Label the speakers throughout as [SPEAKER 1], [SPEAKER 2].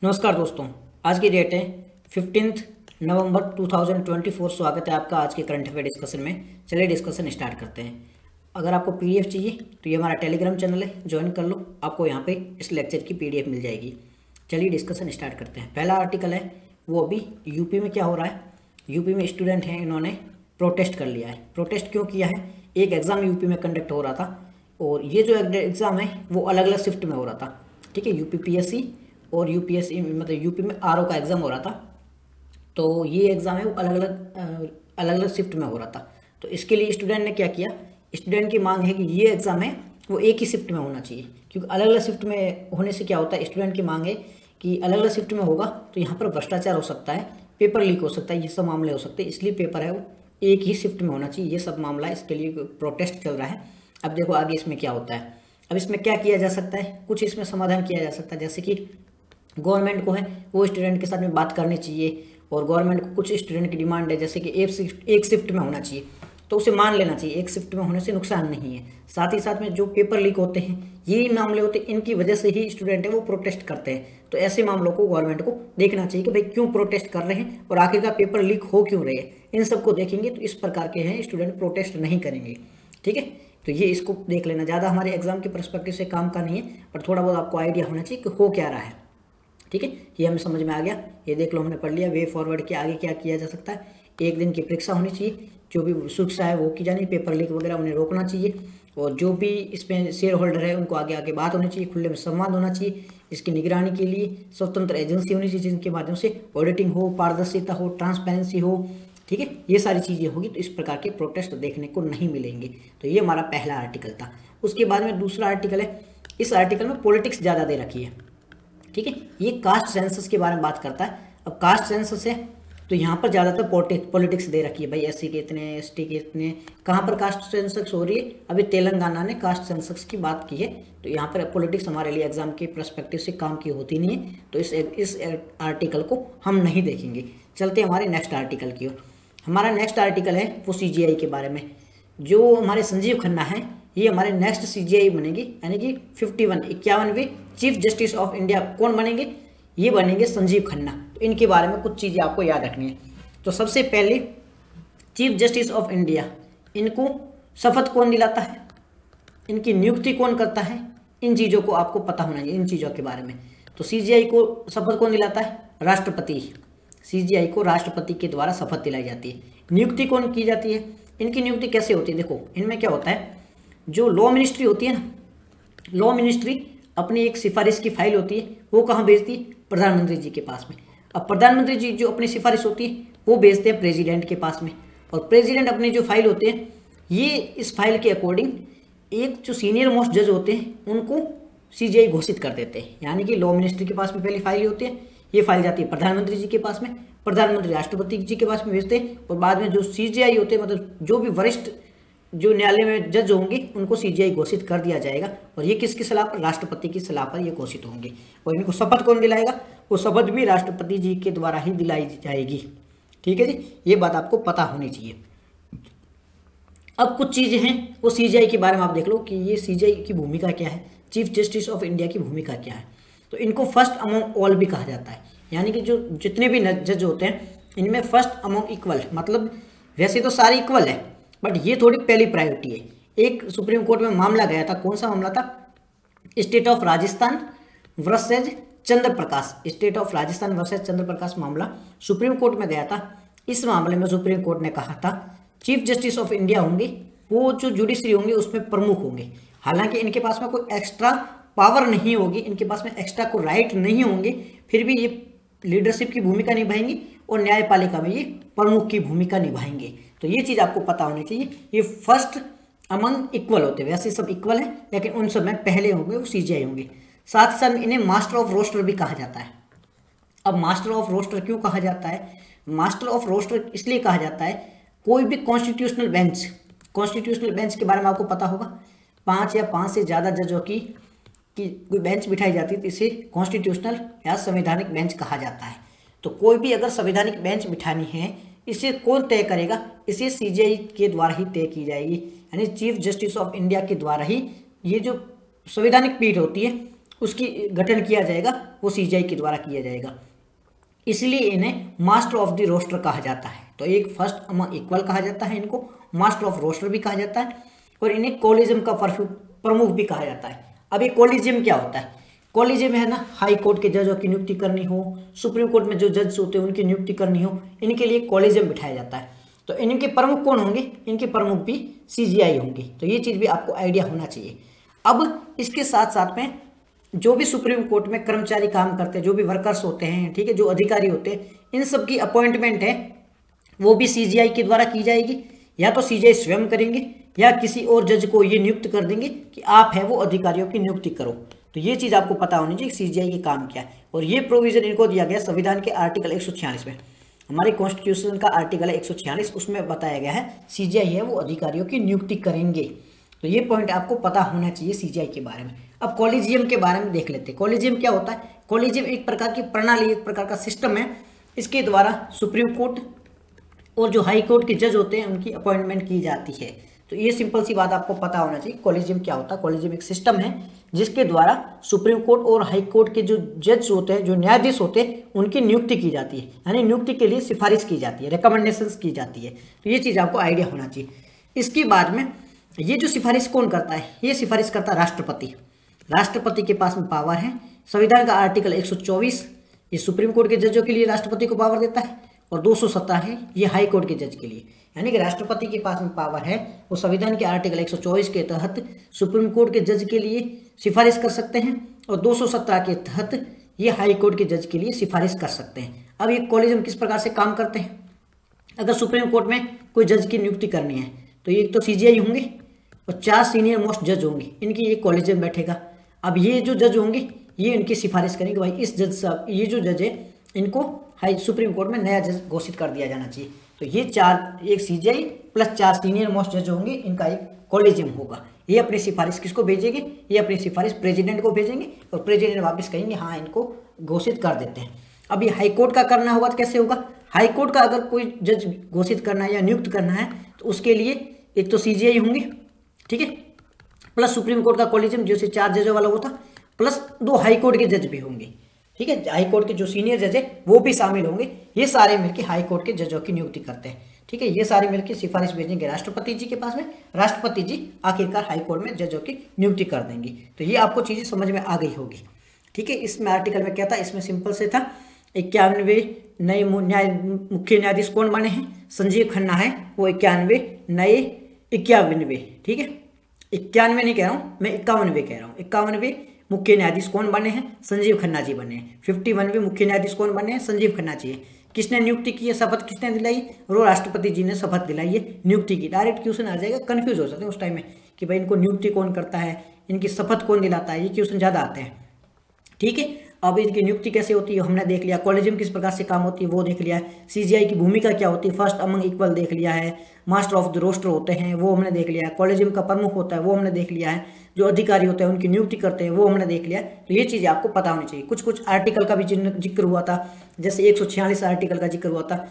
[SPEAKER 1] नमस्कार दोस्तों, आज की डेट है 15 नवंबर 2024। स्वागत है आपका आज के करंट अफेयर डिस्कशन में। चलिए डिस्कशन स्टार्ट करते हैं। अगर आपको पीडीएफ चाहिए तो ये हमारा टेलीग्राम चैनल है, ज्वाइन कर लो। आपको यहाँ पे इस लेक्चर की पीडीएफ मिल जाएगी। चलिए डिस्कशन स्टार्ट करते हैं। पहला आर्टिकल है वो अभी यूपी में क्या हो रहा है। यूपी में स्टूडेंट हैं, इन्होंने प्रोटेस्ट कर लिया है। प्रोटेस्ट क्यों किया है? एक एग्ज़ाम यूपी में कंडक्ट हो रहा था और ये जो एग्ज़ाम है वो अलग अलग शिफ्ट में हो रहा था। ठीक है, यूपीपीएससी और यूपीएससी मतलब यूपी में आरओ का एग्ज़ाम हो रहा था। तो ये एग्ज़ाम है वो अलग अलग शिफ्ट में हो रहा था। तो इसके लिए स्टूडेंट ने क्या किया, स्टूडेंट की मांग है कि ये एग्ज़ाम है वो एक ही शिफ्ट में होना चाहिए, क्योंकि अलग अलग शिफ्ट में होने से क्या होता है, स्टूडेंट की मांग है कि अलग अलग शिफ्ट में होगा तो यहाँ पर भ्रष्टाचार हो सकता है, पेपर लीक हो सकता है, ये सब मामले हो सकते हैं। इसलिए पेपर है वो एक ही शिफ्ट में होना चाहिए। ये सब मामला है, इसके लिए प्रोटेस्ट चल रहा है। अब देखो आगे इसमें क्या होता है। अब इसमें क्या किया जा सकता है, कुछ इसमें समाधान किया जा सकता है। जैसे कि गवर्नमेंट को है वो स्टूडेंट के साथ में बात करनी चाहिए, और गवर्नमेंट को कुछ स्टूडेंट की डिमांड है जैसे कि एक शिफ्ट में होना चाहिए, तो उसे मान लेना चाहिए। एक शिफ्ट में होने से नुकसान नहीं है। साथ ही साथ में जो पेपर लीक होते हैं, यही मामले होते हैं, इनकी वजह से ही स्टूडेंट है वो प्रोटेस्ट करते हैं। तो ऐसे मामलों को गवर्नमेंट को देखना चाहिए कि भाई क्यों प्रोटेस्ट कर रहे हैं और आखिरकार पेपर लीक हो क्यों रहे हैं। इन सबको देखेंगे तो इस प्रकार के हैं स्टूडेंट प्रोटेस्ट नहीं करेंगे। ठीक है, तो ये इसको देख लेना। ज़्यादा हमारे एग्जाम के पर्सपेक्टिव से काम का नहीं है, पर थोड़ा बहुत आपको आइडिया होना चाहिए कि हो क्या रहा है। ठीक है, ये हमें समझ में आ गया। ये देख लो, हमने पढ़ लिया वे फॉरवर्ड के आगे क्या किया जा सकता है। एक दिन की परीक्षा होनी चाहिए, जो भी शिक्षा है वो की जानी, पेपर लीक वगैरह उन्हें रोकना चाहिए, और जो भी इसमें शेयर होल्डर है उनको आगे आगे बात होनी चाहिए, खुले में संवाद होना चाहिए। इसकी निगरानी के लिए स्वतंत्र एजेंसी होनी चाहिए जिनके माध्यम से ऑडिटिंग हो, पारदर्शिता हो, ट्रांसपेरेंसी हो। ठीक है, ये सारी चीज़ें होगी तो इस प्रकार के प्रोटेस्ट देखने को नहीं मिलेंगे। तो ये हमारा पहला आर्टिकल था। उसके बाद में दूसरा आर्टिकल है। इस आर्टिकल में पॉलिटिक्स ज़्यादा दे रखी है। ठीक है, ये कास्ट सेंसस के बारे में बात करता है। अब कास्ट सेंसस है तो यहाँ पर ज़्यादातर पॉलिटिक्स दे रखी है। भाई एससी के इतने, एसटी के इतने। कहाँ पर कास्ट सेंसस हो रही है? अभी तेलंगाना ने कास्ट सेंसस की बात की है। तो यहाँ पर पॉलिटिक्स हमारे लिए एग्जाम के पर्सपेक्टिव से काम की होती नहीं है, तो इस आर्टिकल को हम नहीं देखेंगे। चलते हमारे नेक्स्ट आर्टिकल की ओर। हमारा नेक्स्ट आर्टिकल है वो सीजीआई के बारे में। जो हमारे संजीव खन्ना है, ये हमारे नेक्स्ट सीजीआई बनेगी, यानी कि 51वें चीफ जस्टिस ऑफ इंडिया कौन बनेंगे? ये बनेंगे संजीव खन्ना। तो इनके बारे में कुछ चीज़ें आपको याद रखनी है। तो सबसे पहले चीफ जस्टिस ऑफ इंडिया, इनको शपथ कौन दिलाता है, इनकी नियुक्ति कौन करता है, इन चीज़ों को आपको पता होना चाहिए, इन चीज़ों के बारे में। तो सीजीआई को शपथ कौन दिलाता है? राष्ट्रपति। सीजीआई को राष्ट्रपति के द्वारा शपथ दिलाई जाती है। नियुक्ति कौन की जाती है? इनकी नियुक्ति कैसे होती है? देखो, इनमें क्या होता है, जो लॉ मिनिस्ट्री होती है ना, लॉ मिनिस्ट्री अपनी एक सिफारिश की फाइल होती है, वो कहाँ भेजती है? प्रधानमंत्री जी के पास में। अब प्रधानमंत्री जी जो अपनी सिफारिश होती है वो भेजते हैं प्रेसिडेंट के पास में, और प्रेसिडेंट अपनी जो फाइल होते हैं, ये इस फाइल के अकॉर्डिंग एक जो सीनियर मोस्ट जज होते हैं उनको सीजीआई घोषित कर देते हैं। यानी कि लॉ मिनिस्ट्री के पास में पहली फाइल होती है, ये फाइल जाती है प्रधानमंत्री जी के पास में, प्रधानमंत्री राष्ट्रपति जी के पास में भेजते हैं, और बाद में जो सीजीआई होते हैं, मतलब जो भी वरिष्ठ जो न्यायालय में जज होंगे उनको सीजीआई घोषित कर दिया जाएगा। और ये किसकी सलाह पर? राष्ट्रपति की सलाह पर ये घोषित होंगे। और इनको शपथ कौन दिलाएगा? वो शपथ भी राष्ट्रपति जी के द्वारा ही दिलाई जाएगी। ठीक है जी, ये बात आपको पता होनी चाहिए। अब कुछ चीज़ें हैं वो सीजीआई के बारे में आप देख लो कि ये सीजीआई की भूमिका क्या है, चीफ जस्टिस ऑफ इंडिया की भूमिका क्या है। तो इनको फर्स्ट अमंग ऑल भी कहा जाता है, यानी कि जो जितने भी जज होते हैं इनमें फर्स्ट अमंग इक्वल, मतलब वैसे तो सारे इक्वल है बट ये थोड़ी पहली प्रायोरिटी है। एक सुप्रीम कोर्ट में मामला गया था, कौन सा मामला था? State of Rajasthan versus Chandra Prakash. State of Rajasthan versus Chandra Prakash मामला सुप्रीम कोर्ट में गया था। इस मामले में सुप्रीम कोर्ट ने कहा था चीफ जस्टिस ऑफ इंडिया होंगे वो जो जुडिशरी होंगे उसमें प्रमुख होंगे। हालांकि इनके पास में कोई एक्स्ट्रा पावर नहीं होगी, इनके पास में एक्स्ट्रा कोई राइट नहीं होंगे, फिर भी ये लीडरशिप की भूमिका निभाएंगे और न्यायपालिका में ये प्रमुख की भूमिका निभाएंगे। तो ये चीज़ आपको पता होनी चाहिए। ये फर्स्ट अमंग इक्वल होते हैं, वैसे सब इक्वल है लेकिन उन सब में पहले होंगे वो सीजीआई होंगे। साथ ही साथ इन्हें मास्टर ऑफ रोस्टर भी कहा जाता है। अब मास्टर ऑफ रोस्टर क्यों कहा जाता है? मास्टर ऑफ रोस्टर इसलिए कहा जाता है, कोई भी कॉन्स्टिट्यूशनल बेंच के बारे में आपको पता होगा, 5 या 5 से ज़्यादा जजों की कोई बेंच बिठाई जाती है तो इसे कॉन्स्टिट्यूशनल या संवैधानिक बेंच कहा जाता है। तो कोई भी अगर संवैधानिक बेंच बिठानी है, इसे कौन तय करेगा? इसे सीजीआई के द्वारा ही तय की जाएगी, यानी चीफ जस्टिस ऑफ इंडिया के द्वारा ही ये जो संवैधानिक पीठ होती है उसकी गठन किया जाएगा वो सीजीआई के द्वारा किया जाएगा, इसलिए इन्हें मास्टर ऑफ द रोस्टर कहा जाता है। तो एक फर्स्ट अमंग इक्वल कहा जाता है, इनको मास्टर ऑफ रोस्टर भी कहा जाता है, और इन्हें कॉलेजियम का प्रमुख भी कहा जाता है। अब ये कॉलेजियम क्या होता है? कॉलेजियम है ना, हाई कोर्ट के जजों की नियुक्ति करनी हो, सुप्रीम कोर्ट में जो जज होते हैं उनकी नियुक्ति करनी हो, इनके लिए कॉलेजियम बिठाया जाता है। तो इनके प्रमुख कौन होंगे? इनके प्रमुख भी सीजीआई होंगे। तो ये चीज़ भी आपको आइडिया होना चाहिए। अब इसके साथ साथ में जो भी सुप्रीम कोर्ट में कर्मचारी काम करते हैं, जो भी वर्कर्स होते हैं, ठीक है, जो अधिकारी होते हैं, इन सब की अपॉइंटमेंट है वो भी सीजीआई के द्वारा की जाएगी। या तो सीजीआई स्वयं करेंगे या किसी और जज को ये नियुक्त कर देंगे कि आप है वो अधिकारियों की नियुक्ति करो। तो ये चीज़ आपको पता होनी चाहिए सीजीआई के काम क्या है। और ये प्रोविजन इनको दिया गया संविधान के आर्टिकल 146 में, हमारे कॉन्स्टिट्यूशन का आर्टिकल है 146, उसमें बताया गया है सीजीआई है वो अधिकारियों की नियुक्ति करेंगे। तो ये पॉइंट आपको पता होना चाहिए सीजीआई के बारे में। अब कॉलेजियम के बारे में देख लेते हैं। कॉलेजियम क्या होता है? कॉलेजियम एक प्रकार की प्रणाली, एक प्रकार का सिस्टम है। इसके द्वारा सुप्रीम कोर्ट और जो हाई कोर्ट के जज होते हैं उनकी अपॉइंटमेंट की जाती है। तो ये सिंपल सी बात आपको पता होना चाहिए कॉलेजियम क्या होता है। कॉलेजियम एक सिस्टम है जिसके द्वारा सुप्रीम कोर्ट और हाई कोर्ट के जो जज होते हैं, जो न्यायाधीश होते हैं, उनकी नियुक्ति की जाती है, यानी नियुक्ति के लिए सिफारिश की जाती है, रिकमेंडेशंस की जाती है। तो ये चीज़ आपको आइडिया होना चाहिए। इसके बाद में ये जो सिफारिश कौन करता है? ये सिफारिश करता है राष्ट्रपति। राष्ट्रपति के पास में पावर है। संविधान का आर्टिकल 124 ये सुप्रीम कोर्ट के जजों के लिए राष्ट्रपति को पावर देता है, और 217 है ये हाई कोर्ट के जज के लिए। यानी कि राष्ट्रपति के पास में पावर है, वो संविधान के आर्टिकल 124 के तहत सुप्रीम कोर्ट के जज के लिए सिफारिश कर सकते हैं, और 217 के तहत ये हाई कोर्ट के जज के लिए सिफारिश कर सकते हैं। अब ये कॉलेजियम किस प्रकार से काम करते हैं? अगर सुप्रीम कोर्ट में कोई जज की नियुक्ति करनी है तो एक तो सीजीआई होंगे और 4 सीनियर मोस्ट जज होंगे, इनकी ये कॉलेजियम बैठेगा। अब ये जो जज होंगे ये इनकी सिफारिश करेंगे, भाई इस जज साहब, ये जो जज है इनको हाई सुप्रीम कोर्ट में नया जज घोषित कर दिया जाना चाहिए। तो ये 4, एक सीजीआई प्लस 4 सीनियर मोस्ट जज होंगे, इनका एक कॉलेजियम होगा। ये अपनी सिफारिश किसको भेजेंगे? ये अपनी सिफारिश प्रेसिडेंट को भेजेंगे, और प्रेसिडेंट वापस कहेंगे हाँ इनको घोषित कर देते हैं। अब ये हाई कोर्ट का करना होगा तो कैसे होगा? हाई कोर्ट का अगर कोई जज घोषित करना है या नियुक्त करना है तो उसके लिए एक तो सीजीआई होंगे, ठीक है, प्लस सुप्रीम कोर्ट का कॉलेजियम जैसे 4 जजों वाला होता, प्लस 2 हाई कोर्ट के जज भी होंगे, ठीक है। हाई कोर्ट के जो सीनियर जज है वो भी शामिल होंगे। ये सारे मिलकर हाई कोर्ट के जजों की नियुक्ति करते हैं, ठीक है। ये सारे मिलकर सिफारिश भेजेंगे राष्ट्रपति जी के पास में, राष्ट्रपति जी आखिरकार हाई कोर्ट में जजों की नियुक्ति कर देंगे। तो ये आपको चीज़ें समझ में आ गई होगी, ठीक है। इसमें आर्टिकल में क्या था? इसमें सिंपल से था 91 नए मुख्य न्यायाधीश कौन बने हैं? संजीव खन्ना है, वो 91 नए 51, ठीक है, 91 नहीं कह रहा हूँ मैं, 51 कह रहा हूँ। 51 मुख्य न्यायाधीश कौन बने हैं? संजीव खन्ना जी बने हैं। 51 मुख्य न्यायाधीश कौन बने हैं? संजीव खन्ना जी है। किसने नियुक्ति की है? शपथ किसने दिलाई? वो राष्ट्रपति जी ने शपथ दिलाई है नियुक्ति की। डायरेक्ट क्वेश्चन आ जाएगा, कंफ्यूज हो सकते हैं उस टाइम में कि भाई इनको नियुक्ति कौन करता है, इनकी शपथ कौन दिलाता है, ये क्वेश्चन ज़्यादा आते हैं, ठीक है। अब इनकी नियुक्ति कैसे होती है हमने देख लिया, कॉलेजियम किस प्रकार से काम होती है वो देख लिया है, सीजीआई की भूमिका क्या होती है, फर्स्ट अमंग इक्वल देख लिया है, मास्टर ऑफ द रोस्टर होते हैं वो हमने देख लिया है, कॉलेजियम का प्रमुख होता है वो हमने देख लिया है, जो अधिकारी होते हैं उनकी नियुक्ति करते हैं वो हमने देख लिया है। तो ये चीज़ें आपको पता होनी चाहिए। कुछ कुछ आर्टिकल का भी जिक्र हुआ था, जैसे 146 आर्टिकल का जिक्र हुआ था,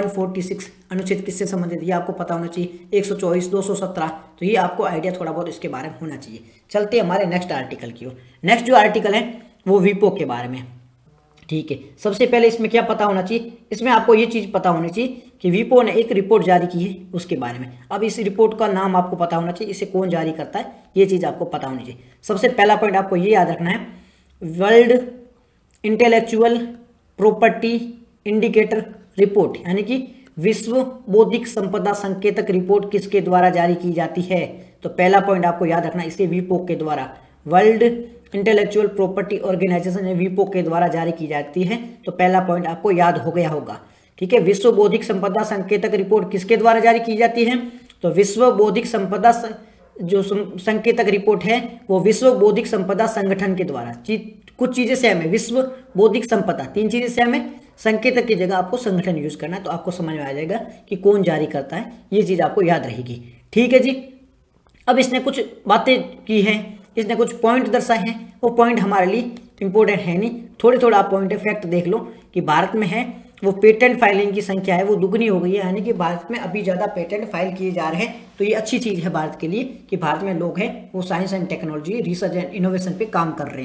[SPEAKER 1] 146 अनुच्छेद किससे संबंधित ये आपको पता होना चाहिए, 124, 217, तो ये आपको आइडिया थोड़ा बहुत इसके बारे में होना चाहिए। चलते हैं हमारे नेक्स्ट आर्टिकल की ओर। नेक्स्ट जो आर्टिकल है वो वीपो के बारे में, ठीक है। सबसे पहले इसमें क्या पता होना चाहिए? इसमें आपको ये चीज़ पता होनी चाहिए कि वीपो ने एक रिपोर्ट जारी की है उसके बारे में। अब इस रिपोर्ट का नाम आपको पता होना चाहिए, इसे कौन जारी करता है ये चीज़ आपको पता होनी चाहिए। सबसे पहला पॉइंट आपको ये याद रखना है, world intellectual property indicator report, यानी कि विश्व बौद्धिक संपदा संकेतक रिपोर्ट किसके द्वारा जारी की जाती है? तो पहला पॉइंट आपको याद रखना, इसे वीपो के द्वारा, वर्ल्ड इंटेलेक्चुअल प्रॉपर्टी ऑर्गेनाइजेशन वीपो के द्वारा जारी की जाती है। तो पहला पॉइंट आपको याद हो गया होगा, ठीक है। विश्व बौद्धिक संपदा संकेतक रिपोर्ट किसके द्वारा जारी की जाती है? तो विश्व बौद्धिक संपदा जो संकेतक रिपोर्ट है वो विश्व बौद्धिक संपदा संगठन के द्वारा। कुछ चीजें सेम है, विश्व बौद्धिक संपदा, 3 चीजें सेम है, संकेतक की जगह आपको संगठन यूज करना है, तो आपको समझ में आ जाएगा कि कौन जारी करता है, ये चीज आपको याद रहेगी, ठीक है जी। अब इसने कुछ बातें की हैं, इसने कुछ पॉइंट दर्शाए हैं, वो पॉइंट हमारे लिए इंपॉर्टेंट है नहीं, थोड़े थोड़ा आप पॉइंट फैक्ट देख लो कि भारत में है वो पेटेंट फाइलिंग की संख्या है वो दुगनी हो गई है, यानी कि भारत में अभी ज़्यादा पेटेंट फाइल किए जा रहे हैं। तो ये अच्छी चीज़ है भारत के लिए कि भारत में लोग हैं वो science and technology, research and innovation पे काम कर रहे हैं।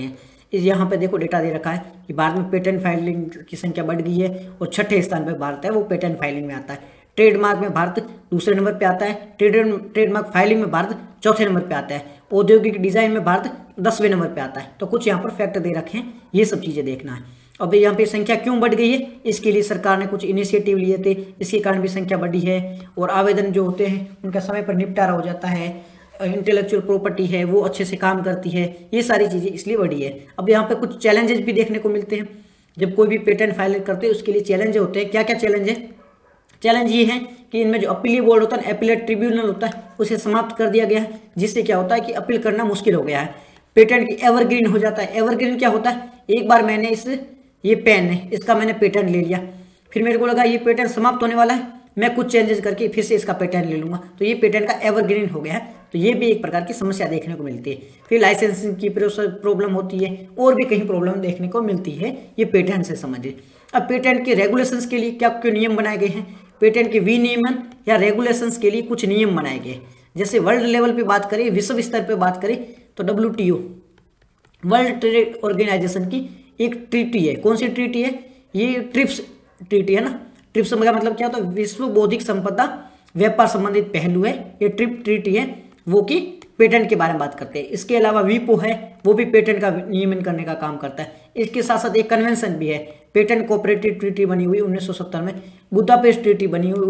[SPEAKER 1] यहाँ पे देखो डेटा दे रखा है कि भारत में पेटेंट फाइलिंग की संख्या बढ़ गई है और छठे स्थान पर भारत है वो पेटेंट फाइलिंग में आता है। ट्रेडमार्क में भारत दूसरे नंबर पे आता है। ट्रेडमार्क फाइलिंग में भारत चौथे नंबर पे आता है। औद्योगिक डिजाइन में भारत 10वें नंबर पे आता है। तो कुछ यहाँ पर फैक्ट दे रखे हैं, ये सब चीजें देखना है। अब यहाँ पे संख्या क्यों बढ़ गई है, इसके लिए सरकार ने कुछ इनिशिएटिव लिए थे, इसके कारण भी संख्या बढ़ी है। और आवेदन जो होते हैं उनका समय पर निपटारा हो जाता है। इंटेलेक्चुअल प्रॉपर्टी है वो अच्छे से काम करती है, ये सारी चीजें इसलिए बढ़ी है। अब यहाँ पे कुछ चैलेंजेस भी देखने को मिलते हैं। जब कोई भी पेटेंट फाइल करते हैं उसके लिए चैलेंज होते हैं। क्या क्या चैलेंज है? चैलेंज ये है कि इनमें जो अपीलीय बोर्ड होता है, एपीलेट ट्रिब्यूनल होता है, उसे समाप्त कर दिया गया है, जिससे क्या होता है कि अपील करना मुश्किल हो गया है। पेटेंट की एवरग्रीन हो जाता है। एवरग्रीन क्या होता है? एक बार मैंने ये पेन है, इसका मैंने पेटेंट ले लिया, फिर मेरे को लगा ये पेटेंट समाप्त होने वाला है, मैं कुछ चेंजेस करके फिर से इसका पेटेंट ले लूंगा, तो ये पेटेंट का एवरग्रीन हो गया है। तो ये भी एक प्रकार की समस्या देखने को मिलती है। फिर लाइसेंसिंग की प्रॉब्लम होती है और भी कहीं प्रॉब्लम देखने को मिलती है, ये पेटेंट से संबंधित। अब पेटेंट के रेगुलेशंस के लिए क्या क्या नियम बनाए गए हैं? पेटेंट के विनियमन या रेगुलेशंस के लिए कुछ नियम बनाए गए। जैसे वर्ल्ड लेवल पे बात करें, विश्व स्तर पे बात करें, तो WTO वर्ल्ड ट्रेड ऑर्गेनाइजेशन की एक ट्रीटी है। कौन सी ट्रीटी है? ये ट्रिप्स ट्रीटी है ना। ट्रिप्स का मतलब क्या होता है? विश्व बौद्धिक संपदा व्यापार संबंधित पहलू है। ये ट्रिप ट्रीटी है वो कि पेटेंट के बारे में बात करते हैं। इसके अलावा वीपो है, वो भी पेटेंट का नियमन करने का काम करता है। इसके साथ साथ एक कन्वेंशन भी है, पेटेंट कोऑपरेटिव ट्रीटी बनी हुई 1970 में, बुदापेस्ट ट्रीटी बनी हुई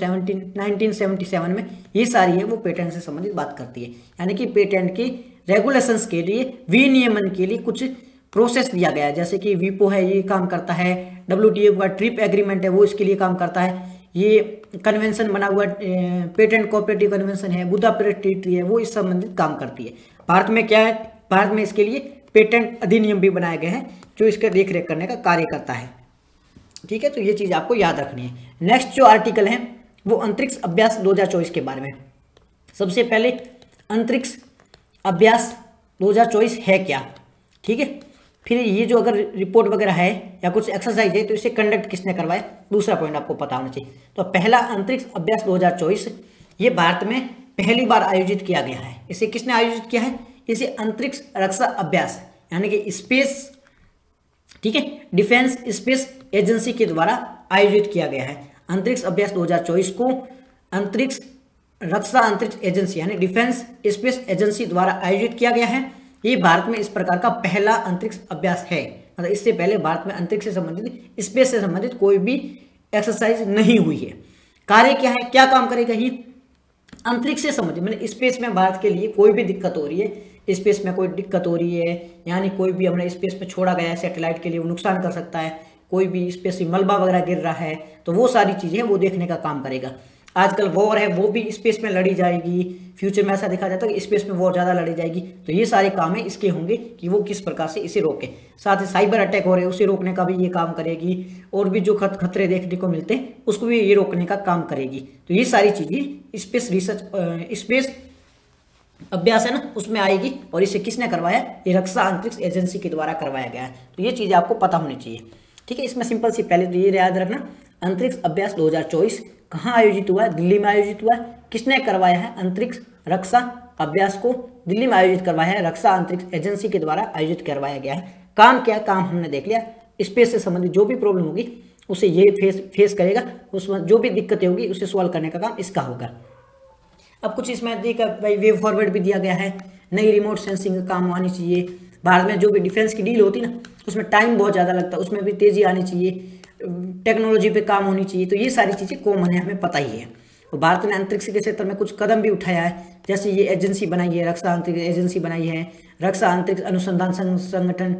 [SPEAKER 1] 1977 में। ये सारी है वो पेटेंट से संबंधित बात करती है। यानी कि पेटेंट की रेगुलेशंस के लिए, विनियमन के लिए कुछ प्रोसेस दिया गया है। जैसे कि वीपो है, ये काम करता है। WTO का ट्रिप एग्रीमेंट है, वो इसके लिए काम करता है। ये कन्वेंशन बना हुआ पेटेंट कोऑपरेटिव कन्वेंशन है, बुदापेस्ट ट्रीटी है, वो इस संबंधित काम करती है। भारत में क्या है? भारत में इसके लिए पेटेंट अधिनियम भी बनाए गए हैं जो इसका देख रेख करने का कार्य करता है। ठीक है, तो ये चीज आपको याद रखनी है। नेक्स्ट जो आर्टिकल है वो अंतरिक्ष अभ्यास 2024 के बारे में। सबसे पहले अंतरिक्ष अभ्यास 2024 है क्या? ठीक है, फिर ये जो अगर रिपोर्ट वगैरह है या कुछ एक्सरसाइज है तो इसे कंडक्ट किसने करवाया, दूसरा पॉइंट आपको पता होना चाहिए। तो पहला अंतरिक्ष अभ्यास 2024 ये भारत में पहली बार आयोजित किया गया है। इसे किसने आयोजित किया है? इसे अंतरिक्ष रक्षा अभ्यास यानी कि स्पेस, ठीक है, डिफेंस स्पेस एजेंसी के द्वारा आयोजित किया गया है। अंतरिक्ष अभ्यास 2024 को अंतरिक्ष रक्षा अंतरिक्ष एजेंसी यानी डिफेंस स्पेस एजेंसी द्वारा आयोजित किया गया है। ये भारत में इस प्रकार का पहला अंतरिक्ष अभ्यास है। मतलब इससे पहले भारत में अंतरिक्ष से संबंधित, स्पेस से संबंधित कोई भी एक्सरसाइज नहीं हुई है। कार्य क्या है, क्या काम करेगा ये? अंतरिक्ष से संबंधित, मतलब स्पेस में भारत के लिए कोई भी दिक्कत हो रही है, स्पेस में कोई दिक्कत हो रही है, यानी कोई भी हमने स्पेस में छोड़ा गया है सैटेलाइट के लिए, वो नुकसान कर सकता है, कोई भी स्पेस में मलबा वगैरह गिर रहा है, तो वो सारी चीजें वो देखने का काम करेगा। आजकल वॉर है वो भी स्पेस में लड़ी जाएगी, फ्यूचर में ऐसा देखा जाता है कि स्पेस में वॉर ज़्यादा लड़ी जाएगी। तो ये सारे काम है इसके होंगे कि वो किस प्रकार से इसे रोके। साथ ही साइबर अटैक हो रहे हैं उसे रोकने का भी ये काम करेगी, और भी जो खतरे देखने को मिलते हैं उसको भी ये रोकने का काम करेगी। तो ये सारी चीज़ें स्पेस रिसर्च, स्पेस अभ्यास है ना, उसमें आएगी। और इसे किसने करवाया? ये रक्षा अंतरिक्ष एजेंसी के द्वारा करवाया गया है। तो ये चीज़ें आपको पता होनी चाहिए। ठीक है, इसमें सिंपल सी पहले तो ये याद रखना, अंतरिक्ष अभ्यास 2024 कहाँ आयोजित हुआ है? दिल्ली में आयोजित हुआ है। किसने करवाया है? अंतरिक्ष रक्षा अभ्यास को दिल्ली में आयोजित करवाया है, रक्षा अंतरिक्ष एजेंसी के द्वारा आयोजित करवाया गया है। काम क्या? काम हमने देख लिया, स्पेस से संबंधित जो भी प्रॉब्लम होगी उसे ये फेस करेगा, उसमें जो भी दिक्कतें होगी उसे सॉल्व करने का काम इसका होगा। अब कुछ इसमें देखा भाई, वे फॉरवर्ड भी दिया गया है, नई रिमोट सेंसिंग का काम आनी चाहिए। भारत में जो भी डिफेंस की डील होती है ना, उसमें टाइम बहुत ज़्यादा लगता है, उसमें भी तेज़ी आनी चाहिए, टेक्नोलॉजी पे काम होनी चाहिए। तो ये सारी चीज़ें कॉमन है, हमें पता ही है। तो भारत ने अंतरिक्ष के क्षेत्र में कुछ कदम भी उठाया है, जैसे ये एजेंसी बनाई है, रक्षा अंतरिक्ष एजेंसी बनाई है, रक्षा अंतरिक्ष अनुसंधान संगठन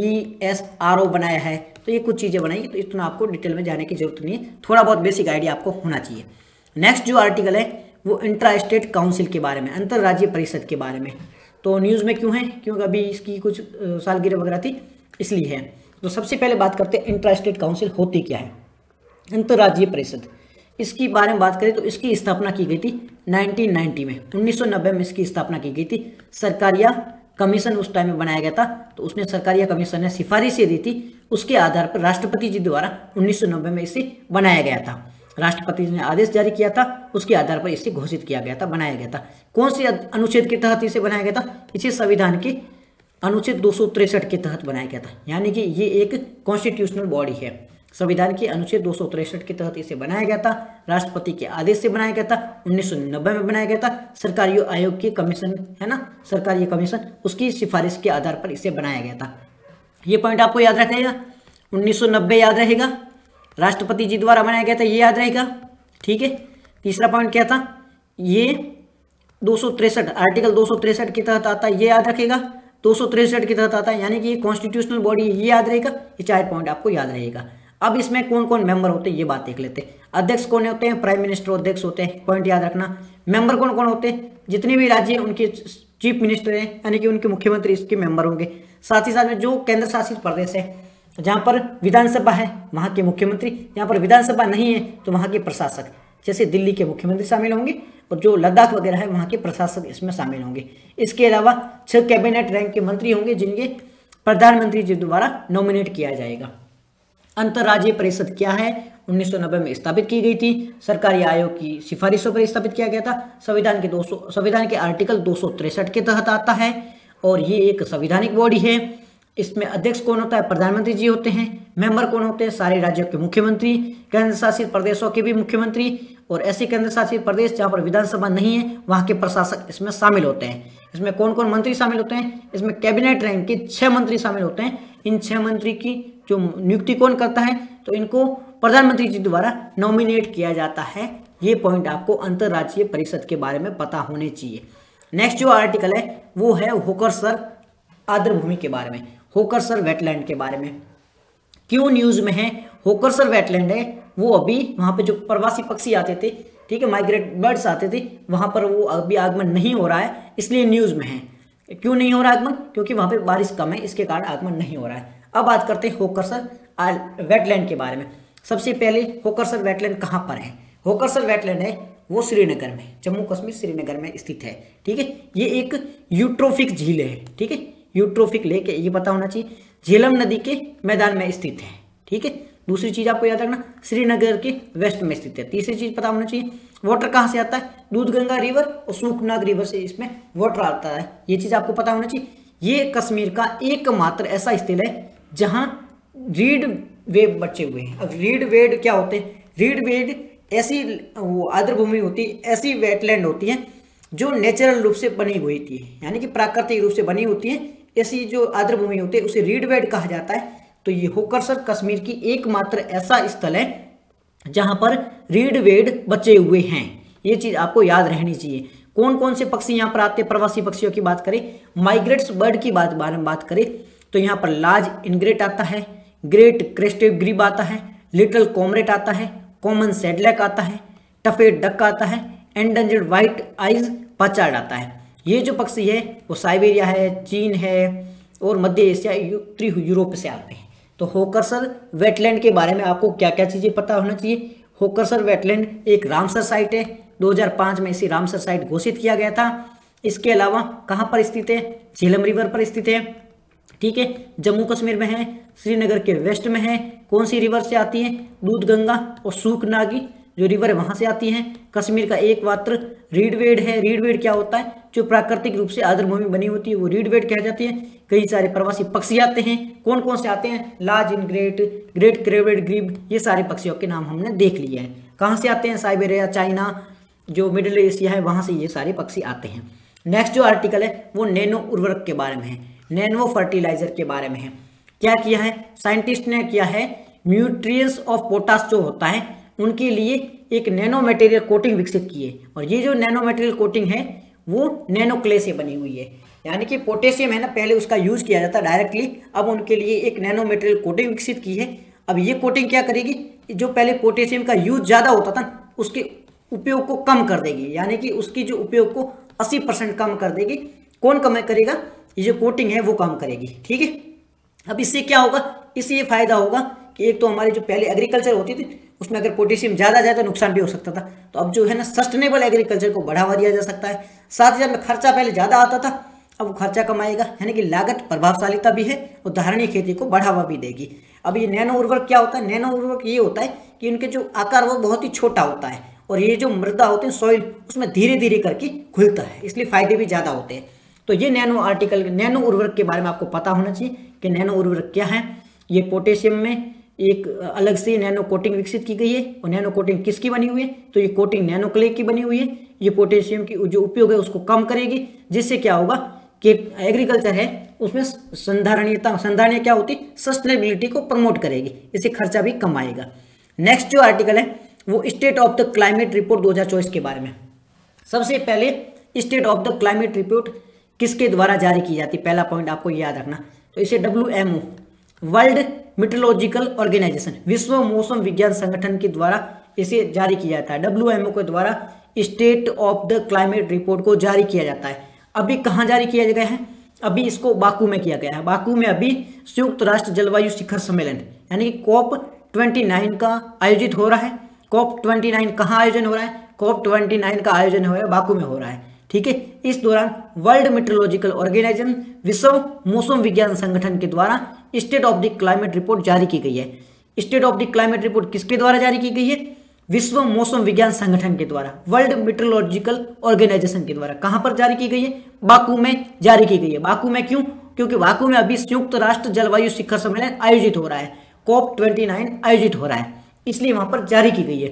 [SPEAKER 1] DSRO बनाया है। तो ये कुछ चीज़ें बनाई, तो इतना आपको डिटेल में जाने की जरूरत नहीं है, थोड़ा बहुत बेसिक आइडिया आपको होना चाहिए। नेक्स्ट जो आर्टिकल है वो इंट्रा स्टेट काउंसिल के बारे में, अंतर्राज्यीय परिषद के बारे में। तो न्यूज़ में क्यों है? क्योंकि अभी इसकी कुछ सालगिरह वगैरह थी इसलिए है। तो सबसे पहले बात करते हैं इंट्रा स्टेट काउंसिल होती क्या है। अंतर्राज्यीय परिषद, इसकी बारे में बात करें तो इसकी स्थापना की गई थी 1990 में, 1990 में इसकी स्थापना की गई थी। सरकारिया कमीशन उस टाइम में बनाया गया था, तो उसने सरकारिया कमीशन ने सिफारिशें दी थी, उसके आधार पर राष्ट्रपति जी द्वारा 1990 में इसे बनाया गया था। राष्ट्रपति जी ने आदेश जारी किया था, उसके आधार पर इसे घोषित किया गया था, बनाया गया था। कौन से अनुच्छेद के तहत इसे बनाया गया था? इसे संविधान की अनुच्छेद 263 के तहत बनाया गया था, यानी कि ये एक कॉन्स्टिट्यूशनल बॉडी है। संविधान के अनुच्छेद 263 के तहत इसे बनाया गया था, राष्ट्रपति के आदेश से बनाया गया था, 1990 में बनाया गया था। सरकारी आयोग की कमीशन है ना, सरकारी कमीशन, उसकी सिफारिश के आधार पर इसे बनाया गया था। ये पॉइंट आपको याद रखेगा, 1990 याद रहेगा, राष्ट्रपति जी द्वारा बनाया गया था, ये याद रहेगा। ठीक है, तीसरा पॉइंट क्या था, ये 263 आर्टिकल 263 के तहत आता है, ये याद रखेगा, 263 के तहत आता है, यानी कि ये कॉन्स्टिट्यूशनल बॉडी, ये याद रहेगा। ये 4 पॉइंट आपको याद रहेगा। अब इसमें कौन कौन मेंबर होते हैं ये बात देख लेते हैं। अध्यक्ष कौन होते हैं, प्राइम मिनिस्टर अध्यक्ष होते हैं, पॉइंट याद रखना। मेंबर कौन कौन होते हैं, जितने भी राज्य हैं उनके चीफ मिनिस्टर हैं, यानी कि उनके मुख्यमंत्री इसके मेंबर होंगे। साथ ही साथ में जो केंद्र शासित प्रदेश है, जहाँ पर विधानसभा है वहाँ के मुख्यमंत्री, जहाँ पर विधानसभा नहीं है तो वहाँ के प्रशासक, जैसे दिल्ली के मुख्यमंत्री शामिल होंगे, और जो लद्दाख वगैरह है वहाँ के प्रशासक इसमें शामिल होंगे। इसके अलावा 6 कैबिनेट रैंक के मंत्री होंगे, जिनके प्रधानमंत्री जी द्वारा नॉमिनेट किया जाएगा। अंतर्राज्यीय परिषद क्या है, 1990 में स्थापित की गई थी, सरकारी आयोग की सिफारिशों पर स्थापित किया गया था। संविधान के आर्टिकल 263 के तहत आता है, और ये एक संवैधानिक बॉडी है। इसमें अध्यक्ष कौन होता है, प्रधानमंत्री जी होते हैं। मेंबर कौन होते हैं, सारे राज्यों के मुख्यमंत्री, केंद्र शासित प्रदेशों के भी मुख्यमंत्री, और ऐसे केंद्र शासित प्रदेश जहाँ पर विधानसभा नहीं है वहाँ के प्रशासक इसमें शामिल होते हैं। इसमें कौन कौन मंत्री शामिल होते हैं, इसमें कैबिनेट रैंक के 6 मंत्री शामिल होते हैं। इन 6 मंत्री की जो नियुक्ति कौन करता है, तो इनको प्रधानमंत्री जी द्वारा नॉमिनेट किया जाता है। ये पॉइंट आपको अंतर्राज्यीय परिषद के बारे में पता होने चाहिए। नेक्स्ट जो आर्टिकल है वो है होकरसर आर्द्रभूमि के बारे में, होकरसर वेटलैंड के बारे में। क्यों न्यूज में है, होकरसर वेटलैंड है वो अभी वहाँ पे जो प्रवासी पक्षी आते थे, ठीक है, माइग्रेट बर्ड्स आते थे, वहाँ पर वो अभी आगमन नहीं हो रहा है, इसलिए न्यूज में है। क्यों नहीं हो रहा आगमन, क्योंकि वहाँ पे बारिश कम है, इसके कारण आगमन नहीं हो रहा है। अब बात करते हैं होकरसर वेटलैंड के बारे में। सबसे पहले होकरसर वेटलैंड कहाँ पर है, होकरसर वेटलैंड है वो श्रीनगर में, जम्मू कश्मीर श्रीनगर में स्थित है। ठीक है, ये एक यूट्रोफिक झील है। ठीक है, यूट्रोफिक लेक है, ये पता होना चाहिए, झेलम नदी के मैदान में स्थित है। ठीक है, दूसरी चीज आपको याद रखना, श्रीनगर के वेस्ट में स्थित है। तीसरी चीज पता होना चाहिए, वाटर कहाँ से आता है, दूधगंगा रिवर और सूखनाग रिवर से इसमें वाटर आता है, ये चीज आपको पता होना चाहिए। ये कश्मीर का एकमात्र ऐसा स्थल है जहाँ रीड वेव बचे हुए हैं। अब रीड वेड क्या होते हैं, रीड वेड ऐसी आर्द्रभूमि होती है, ऐसी वेटलैंड होती है जो नेचुरल रूप से बनी हुई थी, यानी कि प्राकृतिक रूप से बनी होती है। ऐसी जो आर्द्रभूमि होती है उसे रीड वेड कहा जाता है। तो ये होकरसर कश्मीर की एकमात्र ऐसा स्थल है जहां पर रीड वेड बचे हुए हैं। ये चीज आपको याद रहनी चाहिए। कौन कौन से पक्षी यहाँ पर आते हैं, प्रवासी पक्षियों की बात करें, माइग्रेट्स बर्ड की बारे में बात करें तो यहाँ पर लार्ज इनग्रेट आता है, ग्रेट क्रेस्टेड ग्रीब आता है, लिटिल कॉमरेट आता है, कॉमन सेडलैक आता है, टफेड डक आता है, एंडेंजर्ड व्हाइट आइज पाचार्ड आता है। ये जो पक्षी है वो साइबेरिया है, चीन है और मध्य एशिया, उत्तरी यूरोप से आते हैं। तो होकरसर वेटलैंड के बारे में आपको क्या क्या चीज़ें पता होना चाहिए। होकरसर वेटलैंड एक रामसर साइट है, 2005 में इसे रामसर साइट घोषित किया गया था। इसके अलावा कहाँ पर स्थित है, झेलम रिवर पर स्थित है। ठीक है, जम्मू कश्मीर में है, श्रीनगर के वेस्ट में है। कौन सी रिवर से आती है, दूधगंगा और सूखनागी जो रिवर है वहां से आती हैं। कश्मीर का एकमात्र रीडवेड है। रीडवेड क्या होता है, जो प्राकृतिक रूप से आर्द्रभूमि बनी होती है वो रीडवेड कह जाती है। कई सारे प्रवासी पक्षी आते हैं, कौन कौन से आते हैं, लार्ज इनग्रेट, ग्रेट क्रेवेड ग्रीब, ये सारे पक्षियों के नाम हमने देख लिए हैं। कहाँ से आते हैं, साइबेरिया, चाइना, जो मिडिल एशिया है वहां से ये सारे पक्षी आते हैं। नेक्स्ट जो आर्टिकल है वो नैनो उर्वरक के बारे में है, नैनो फर्टिलाइजर के बारे में है। क्या किया है साइंटिस्ट ने, किया है न्यूट्रिएंट्स ऑफ पोटाश जो होता है उनके लिए एक नैनो मटेरियल कोटिंग विकसित की है। और ये जो नैनो मटेरियल कोटिंग है वो नैनो क्ले से बनी हुई है, यानी कि पोटेशियम है ना, पहले उसका यूज किया जाता डायरेक्टली, अब उनके लिए एक नैनो मटेरियल कोटिंग विकसित की है। अब ये कोटिंग क्या करेगी, जो पहले पोटेशियम का यूज ज़्यादा होता था उसके उपयोग को कम कर देगी, यानी कि उसकी जो उपयोग को 80% कम कर देगी। कौन कम करेगा, ये जो कोटिंग है वो कम करेगी। ठीक है, अब इससे क्या होगा, इससे ये फायदा होगा कि एक तो हमारी जो पहले एग्रीकल्चर होती थी उसमें अगर पोटेशियम ज़्यादा जाए तो नुकसान भी हो सकता था, तो अब जो है ना सस्टेनेबल एग्रीकल्चर को बढ़ावा दिया जा सकता है। साथ ही साथ खर्चा पहले ज़्यादा आता था, अब खर्चा कम आएगा, यानी कि लागत प्रभावशालीता भी है और धारणीय खेती को बढ़ावा भी देगी। अब ये नैनो उर्वरक क्या होता है, नैनो उर्वरक ये होता है कि उनके जो आकार वो बहुत ही छोटा होता है और ये जो मृदा होते हैं सॉइल उसमें धीरे धीरे करके घुलता है, इसलिए फायदे भी ज़्यादा होते हैं। तो ये नैनो आर्टिकल, नैनो उर्वरक के बारे में आपको पता होना चाहिए कि नैनो उर्वरक क्या है। ये पोटेशियम में एक अलग से नैनो कोटिंग विकसित की गई है, और नैनो कोटिंग किसकी बनी हुई है, तो ये कोटिंग नैनो क्ले की बनी हुई है। ये पोटेशियम की जो उपयोग है उसको कम करेगी, जिससे क्या होगा कि एग्रीकल्चर है उसमें संधारणीय क्या होती है, सस्टेनेबिलिटी को प्रमोट करेगी, इससे खर्चा भी कम आएगा। नेक्स्ट जो आर्टिकल है वो state of the climate report 2024 के बारे में। सबसे पहले state of the climate report किसके द्वारा जारी की जाती है, पहला पॉइंट आपको याद रखना। तो इसे WMO वर्ल्ड मीटरोलॉजिकल ऑर्गेनाइजेशन, विश्व मौसम विज्ञान संगठन के द्वारा इसे जारी किया जाता है। WMO के द्वारा state of the climate report को जारी किया जाता है। अभी कहाँ जारी किया गया है, अभी इसको बाकू में किया गया है। बाकू में अभी संयुक्त राष्ट्र जलवायु शिखर सम्मेलन यानी कि COP29 का आयोजित हो रहा है। COP29 कहाँ आयोजन हो रहा है, COP29 का आयोजन हो रहा है बाकू में हो रहा है, ठीक है। इस दौरान वर्ल्ड मीटरोलॉजिकल ऑर्गेनाइजेशन, विश्व मौसम विज्ञान संगठन के द्वारा state of the climate report जारी की गई है। State of the climate report किसके द्वारा जारी की गई है, विश्व मौसम विज्ञान संगठन के द्वारा, वर्ल्ड मीटरोलॉजिकल ऑर्गेनाइजेशन के द्वारा। कहां पर जारी की गई है, बाकू में जारी की गई है। बाकू में क्यों, क्योंकि बाकू में अभी संयुक्त राष्ट्र जलवायु शिखर सम्मेलन आयोजित हो रहा है, COP29 आयोजित हो रहा है, इसलिए वहां पर जारी की गई है।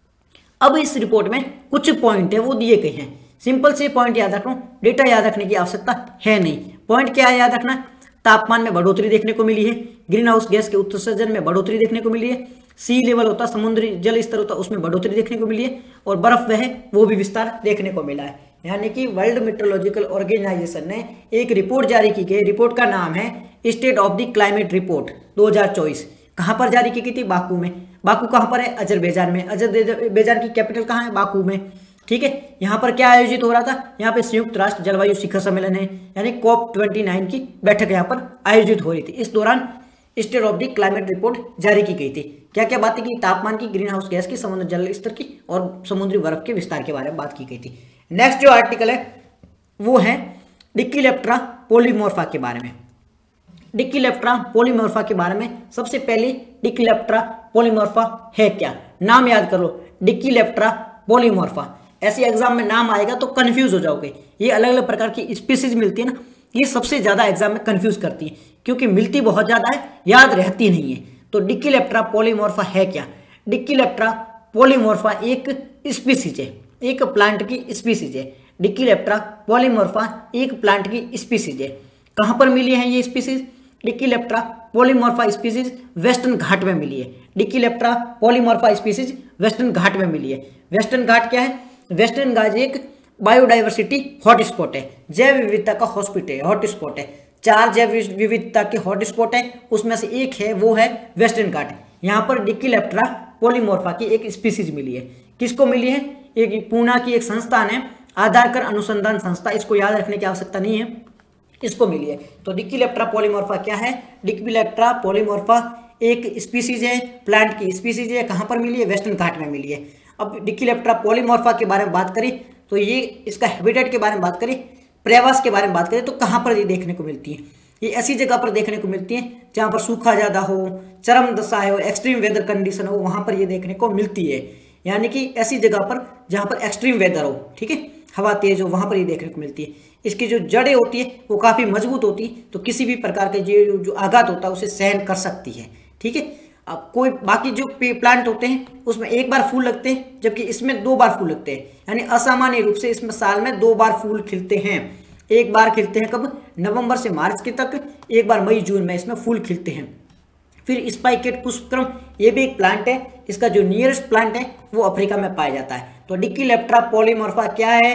[SPEAKER 1] अब इस रिपोर्ट में कुछ पॉइंट है वो दिए गए हैं, सिंपल से पॉइंट याद रखो, डेटा याद रखने की आवश्यकता है नहीं। पॉइंट क्या है याद रखना, तापमान में बढ़ोतरी देखने को मिली है, ग्रीन हाउस गैस के उत्सर्जन में बढ़ोतरी देखने को मिली है, सी लेवल होता समुद्री जल स्तर होता उसमें बढ़ोतरी देखने को मिली है, और बर्फ वह वो भी विस्तार देखने को मिला है। यानी कि वर्ल्ड मीटरोलॉजिकल ऑर्गेनाइजेशन ने एक रिपोर्ट जारी की गई, रिपोर्ट का नाम है state of the climate report 2024। कहां पर जारी की गई थी, बाकू में। बाकू कहां पर है, अजरबैजान में। अजरबैजान की कैपिटल कहां है, बाकू में, ठीक है। यहां पर क्या आयोजित हो रहा था, यहाँ पे संयुक्त राष्ट्र जलवायु शिखर सम्मेलन है, यानी COP29 की बैठक यहाँ पर आयोजित हो रही थी। इस दौरान state of the climate report जारी की गई थी। क्या क्या बातें की, तापमान की, ग्रीन हाउस गैस की, समुद्र जल स्तर की, और समुद्री बर्फ के विस्तार के बारे में बात की गई थी। नेक्स्ट जो आर्टिकल है वो है डिक्कीलेप्ट्रा पॉलीमॉर्फा के बारे में। डिक्कीलेप्ट्रा पॉलीमॉर्फा के बारे में सबसे पहले डिक्कीलेप्ट्रा पॉलीमॉर्फा है क्या, नाम याद कर लो, डिक्कीलेप्ट्रा पॉलीमॉर्फा। ऐसे एग्जाम में नाम आएगा तो कंफ्यूज हो जाओगे। ये अलग अलग प्रकार की स्पीसीज मिलती है ना, ये सबसे ज्यादा एग्जाम में कंफ्यूज करती है, क्योंकि मिलती बहुत ज्यादा है, याद रहती नहीं है। तो डिक्कीलेप्ट्रा पॉलीमॉर्फा है क्या, डिक्कीलेप्ट्रा पॉलीमॉर्फा एक स्पीसीज है, एक प्लांट की स्पीसीज है। डिक्कीलेप्ट्रा पॉलीमॉर्फा एक प्लांट की स्पीसीज है। कहां पर मिली है ये species, dicliptera polymorpha species western Ghat में मिली है। डिक्कीलेप्ट्रा पॉलीमॉर्फा स्पीसीज वेस्टर्न घाट में मिली है। वेस्टर्न घाट क्या है, वेस्टर्न घाट एक बायोडाइवर्सिटी हॉटस्पॉट है, जैव विविधता का हॉटस्पॉट है। 4 जैव विविधता के हॉटस्पॉट है, उसमें से एक है वो है वेस्टर्न घाट। यहाँ पर डिक्कीलेप्ट्रा पॉलीमॉर्फा की एक स्पीसीज मिली है। किसको मिली है, एक पूना की एक संस्थान है, आधारकर अनुसंधान संस्था, इसको याद रखने की आवश्यकता नहीं है, इसको मिली है। तो डिक्कीलेप्ट्रा पॉलीमॉर्फा क्या है, डिक्कीलेप्ट्रा पॉलीमॉर्फा एक स्पीसीज है, प्लांट की स्पीसीज है। कहाँ पर मिली है, वेस्टर्न घाट में मिली है। अब डिक्कीलेप्ट्रा पॉलीमॉर्फा के बारे में बात करें तो ये इसका हैबिटेट के बारे में बात करें, प्रवास के बारे में बात करें तो कहाँ पर ये देखने को मिलती है, ये ऐसी जगह पर देखने को मिलती है जहाँ पर सूखा ज़्यादा हो, चरम दशा हो, एक्सट्रीम वेदर कंडीशन हो, वहाँ पर ये देखने को मिलती है। यानी कि ऐसी जगह पर जहाँ पर एक्सट्रीम वेदर हो, ठीक है, हवा तेज हो, वहाँ पर ये देखने को मिलती है। इसकी जो जड़ें होती है वो काफ़ी मजबूत होती है, तो किसी भी प्रकार के जो आघात होता है उसे सहन कर सकती है, ठीक है। अब कोई बाकी जो प्लांट होते हैं उसमें एक बार फूल लगते हैं, जबकि इसमें 2 बार फूल लगते हैं। यानी असामान्य रूप से इसमें साल में 2 बार फूल खिलते हैं। एक बार खिलते हैं कब, नवंबर से मार्च के तक, एक बार मई जून में इसमें फूल खिलते हैं। फिर स्पाइकेट पुष्पक्रम, ये भी एक प्लांट है, इसका जो नियरेस्ट प्लांट है वो अफ्रीका में पाया जाता है। तो डिक्कीलेप्ट्रा पॉलीमॉर्फा क्या है,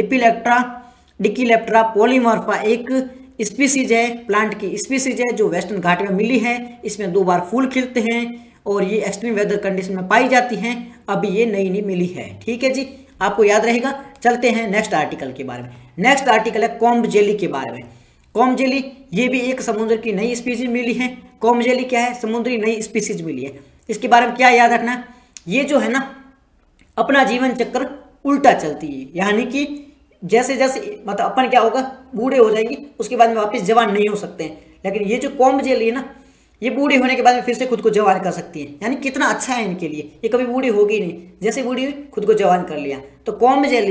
[SPEAKER 1] डिक्कीलेप्ट्रा पॉलीमॉर्फा एक स्पीसीज है, प्लांट की स्पीसीज है जो वेस्टर्न घाट में मिली है। इसमें 2 बार फूल खिलते हैं और ये एक्सट्रीम वेदर कंडीशन में पाई जाती हैं। अभी ये नई मिली है, ठीक है जी, आपको याद रहेगा। चलते हैं नेक्स्ट आर्टिकल के बारे में। नेक्स्ट आर्टिकल है कॉम्ब जेली के बारे में। कॉम्ब जेली ये भी एक समुद्र की नई स्पीसीज मिली है। कॉम्ब जेली क्या है, समुद्री नई स्पीसीज मिली है। इसके बारे में क्या याद रखना, ये जो है ना अपना जीवन चक्र उल्टा चलती है। यानी कि जैसे जैसे मतलब अपन क्या होगा, बूढ़े हो जाएंगे, उसके बाद में वापस जवान नहीं हो सकते हैं। लेकिन ये जो कॉम्ब जेली है ना, ये बूढ़ी होने के बाद में फिर से खुद को जवान कर सकती है। यानी कितना अच्छा है इनके लिए, ये कभी बूढ़ी होगी नहीं, जैसे बूढ़ी हुई खुद को जवान कर लिया। तो कॉम्ब जेली है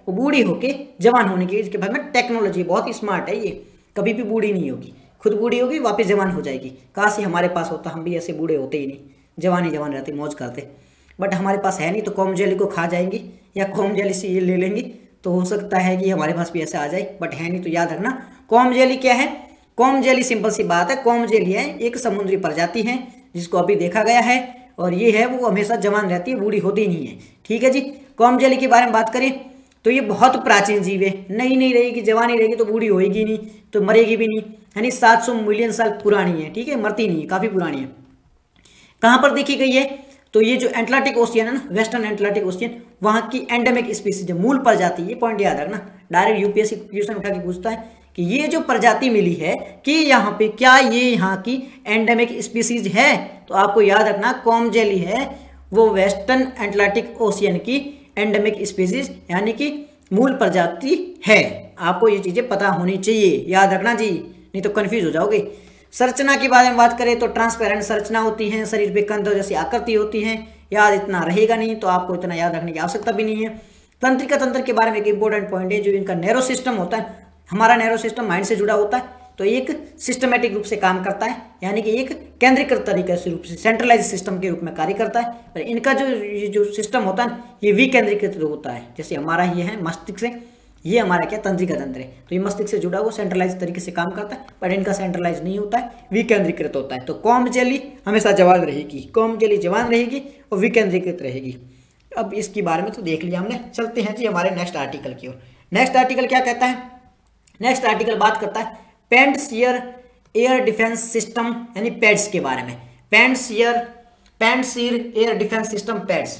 [SPEAKER 1] वो बूढ़ी होके जवान होने की इसके बाद में टेक्नोलॉजी बहुत ही स्मार्ट है, ये कभी भी बूढ़ी नहीं होगी, खुद बूढ़ी होगी वापस जवान हो जाएगी। काश ये हमारे पास होता, हम भी ऐसे बूढ़े होते ही नहीं, जवान ही जवान रहते, मौज करते। बट हमारे पास है नहीं, तो कॉम जेली को खा जाएंगी या कॉम जेली से ये ले लेंगी, तो हो सकता है कि हमारे पास भी ऐसा आ जाए, बट है नहीं। तो याद रखना कॉम जेली क्या है। कॉम जेली सिंपल सी बात है, कॉम जेली है एक समुद्री प्रजाति है जिसको अभी देखा गया है, और ये है वो हमेशा जवान रहती है, बूढ़ी होती नहीं है। ठीक है जी। कॉम जेली के बारे में बात करें तो ये बहुत प्राचीन जीव है, नई नहीं रहेगी, जवान ही रहेगी तो बूढ़ी होएगी नहीं, तो मरेगी भी नहीं, यानी 700 मिलियन साल पुरानी है। ठीक है, मरती नहीं है, काफ़ी पुरानी है। कहाँ पर देखी गई है, तो ये जो एटलांटिक ओशियन है ना, वेस्टर्न एटलांटिक ओशियन, वहाँ की एंडेमिक स्पीसीज है, मूल प्रजाति, ये पॉइंट याद रखना। डायरेक्ट यूपीएससी क्वेश्चन उठा के पूछता है कि ये जो प्रजाति मिली है कि यहाँ पे क्या ये यहाँ की एंडेमिक स्पीसीज है, तो आपको याद रखना कॉम जेली है वो वेस्टर्न एटलांटिक ओशियन की एंडेमिक स्पीसीज यानी कि मूल प्रजाति है। आपको ये चीज़ें पता होनी चाहिए, याद रखना जी, नहीं तो कंफ्यूज हो जाओगे। संरचना के बारे में बात करें तो ट्रांसपेरेंट संरचना होती है, शरीर पे कंधों जैसी आकृति होती है, याद इतना रहेगा नहीं, तो आपको इतना याद रखने की आवश्यकता भी नहीं है। तंत्रिका तंत्र के बारे में एक इंपॉर्टेंट पॉइंट है, जो इनका नैरो सिस्टम होता है, हमारा नैरो सिस्टम माइंड से जुड़ा होता है, तो एक सिस्टमेटिक रूप से काम करता है, यानी कि एक केंद्रीकृत तरीके से रूप से सेंट्रलाइज सिस्टम के रूप में कार्य करता है। पर इनका जो सिस्टम होता है ये विकेंद्रीकृत होता है, जैसे हमारा ये है मस्तिष्क से, ये हमारा क्या तंत्रिका तंत्र है, तो ये मस्तिष्क से जुड़ा हुआ सेंट्रलाइज तरीके से काम करता है, पर इनका सेंट्रलाइज नहीं होता है, विकेंद्रीकृत होता है। तो कॉम जेली हमेशा जवान रहेगी, कॉम जेली जवान रहेगी और विकेंद्रीकृत रहेगी। अब इसके बारे में तो देख लिया हमने, चलते हैं जी हमारे नेक्स्ट आर्टिकल की ओर। नेक्स्ट आर्टिकल क्या कहता है, नेक्स्ट आर्टिकल बात करता है पैंट्स एयर डिफेंस सिस्टम यानी पैड्स के बारे में। Pants air defence system